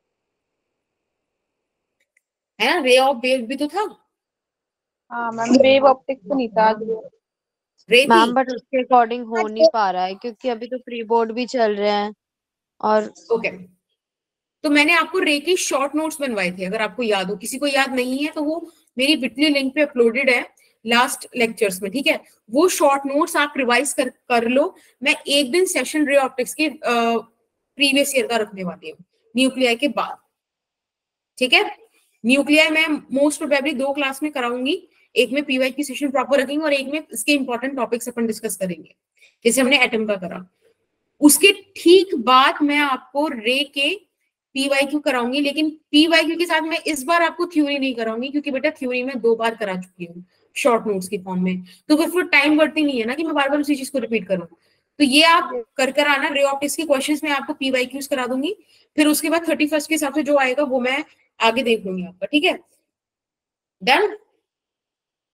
है ना। रे ऑफ वेव भी तो था। हाँ मैम, वेव ऑप्टिक्स तो नहीं था आज। मैम बट उसके अकॉर्डिंग हो नहीं पा रहा है क्योंकि अभी तो प्री बोर्ड भी चल रहे हैं। और ओके okay. तो मैंने आपको रे की शॉर्ट नोट्स बनवाए थे, अगर आपको याद हो। किसी को याद नहीं है तो वो मेरी बिटली लिंक पे अपलोडेड है लास्ट लेक्चर्स में, ठीक है। वो शॉर्ट नोट्स आप रिवाइज कर कर लो। मैं एक दिन सेशन रे ऑप्टिक्स के प्रीवियस ईयर का रखने वाली हूँ न्यूक्लियाई के बाद, ठीक है। न्यूक्लियाई मैं मोस्ट प्रोबेबली दो क्लास में कराऊंगी, एक में पीवाई की सेशन प्रॉपर रखेंगे और एक में इसके इंपॉर्टेंट टॉपिक्स अपन डिस्कस करेंगे, जैसे हमने एटम का करा। उसके ठीक बाद मैं आपको रे के पीवाईक्यू कराऊंगी, लेकिन पीवाईक्यू के साथ मैं इस बार आपको थ्योरी नहीं कराऊंगी, क्योंकि बेटा थ्योरी में दो बार करा चुकी हूँ शॉर्ट नोट्स की फॉर्म में, तो फिर फिर टाइम बढ़ती नहीं है ना कि मैं बार बार उसी चीज को रिपीट करूँ। तो ये आप कर कर आना। रे ऑप्टिक्स के क्वेश्चंस में आपको पीवाईक्यूज करा दूंगी, फिर उसके बाद थर्टी फर्स्ट के हिसाब से जो आएगा वो मैं आगे देख लूंगी आपका, ठीक है। डन।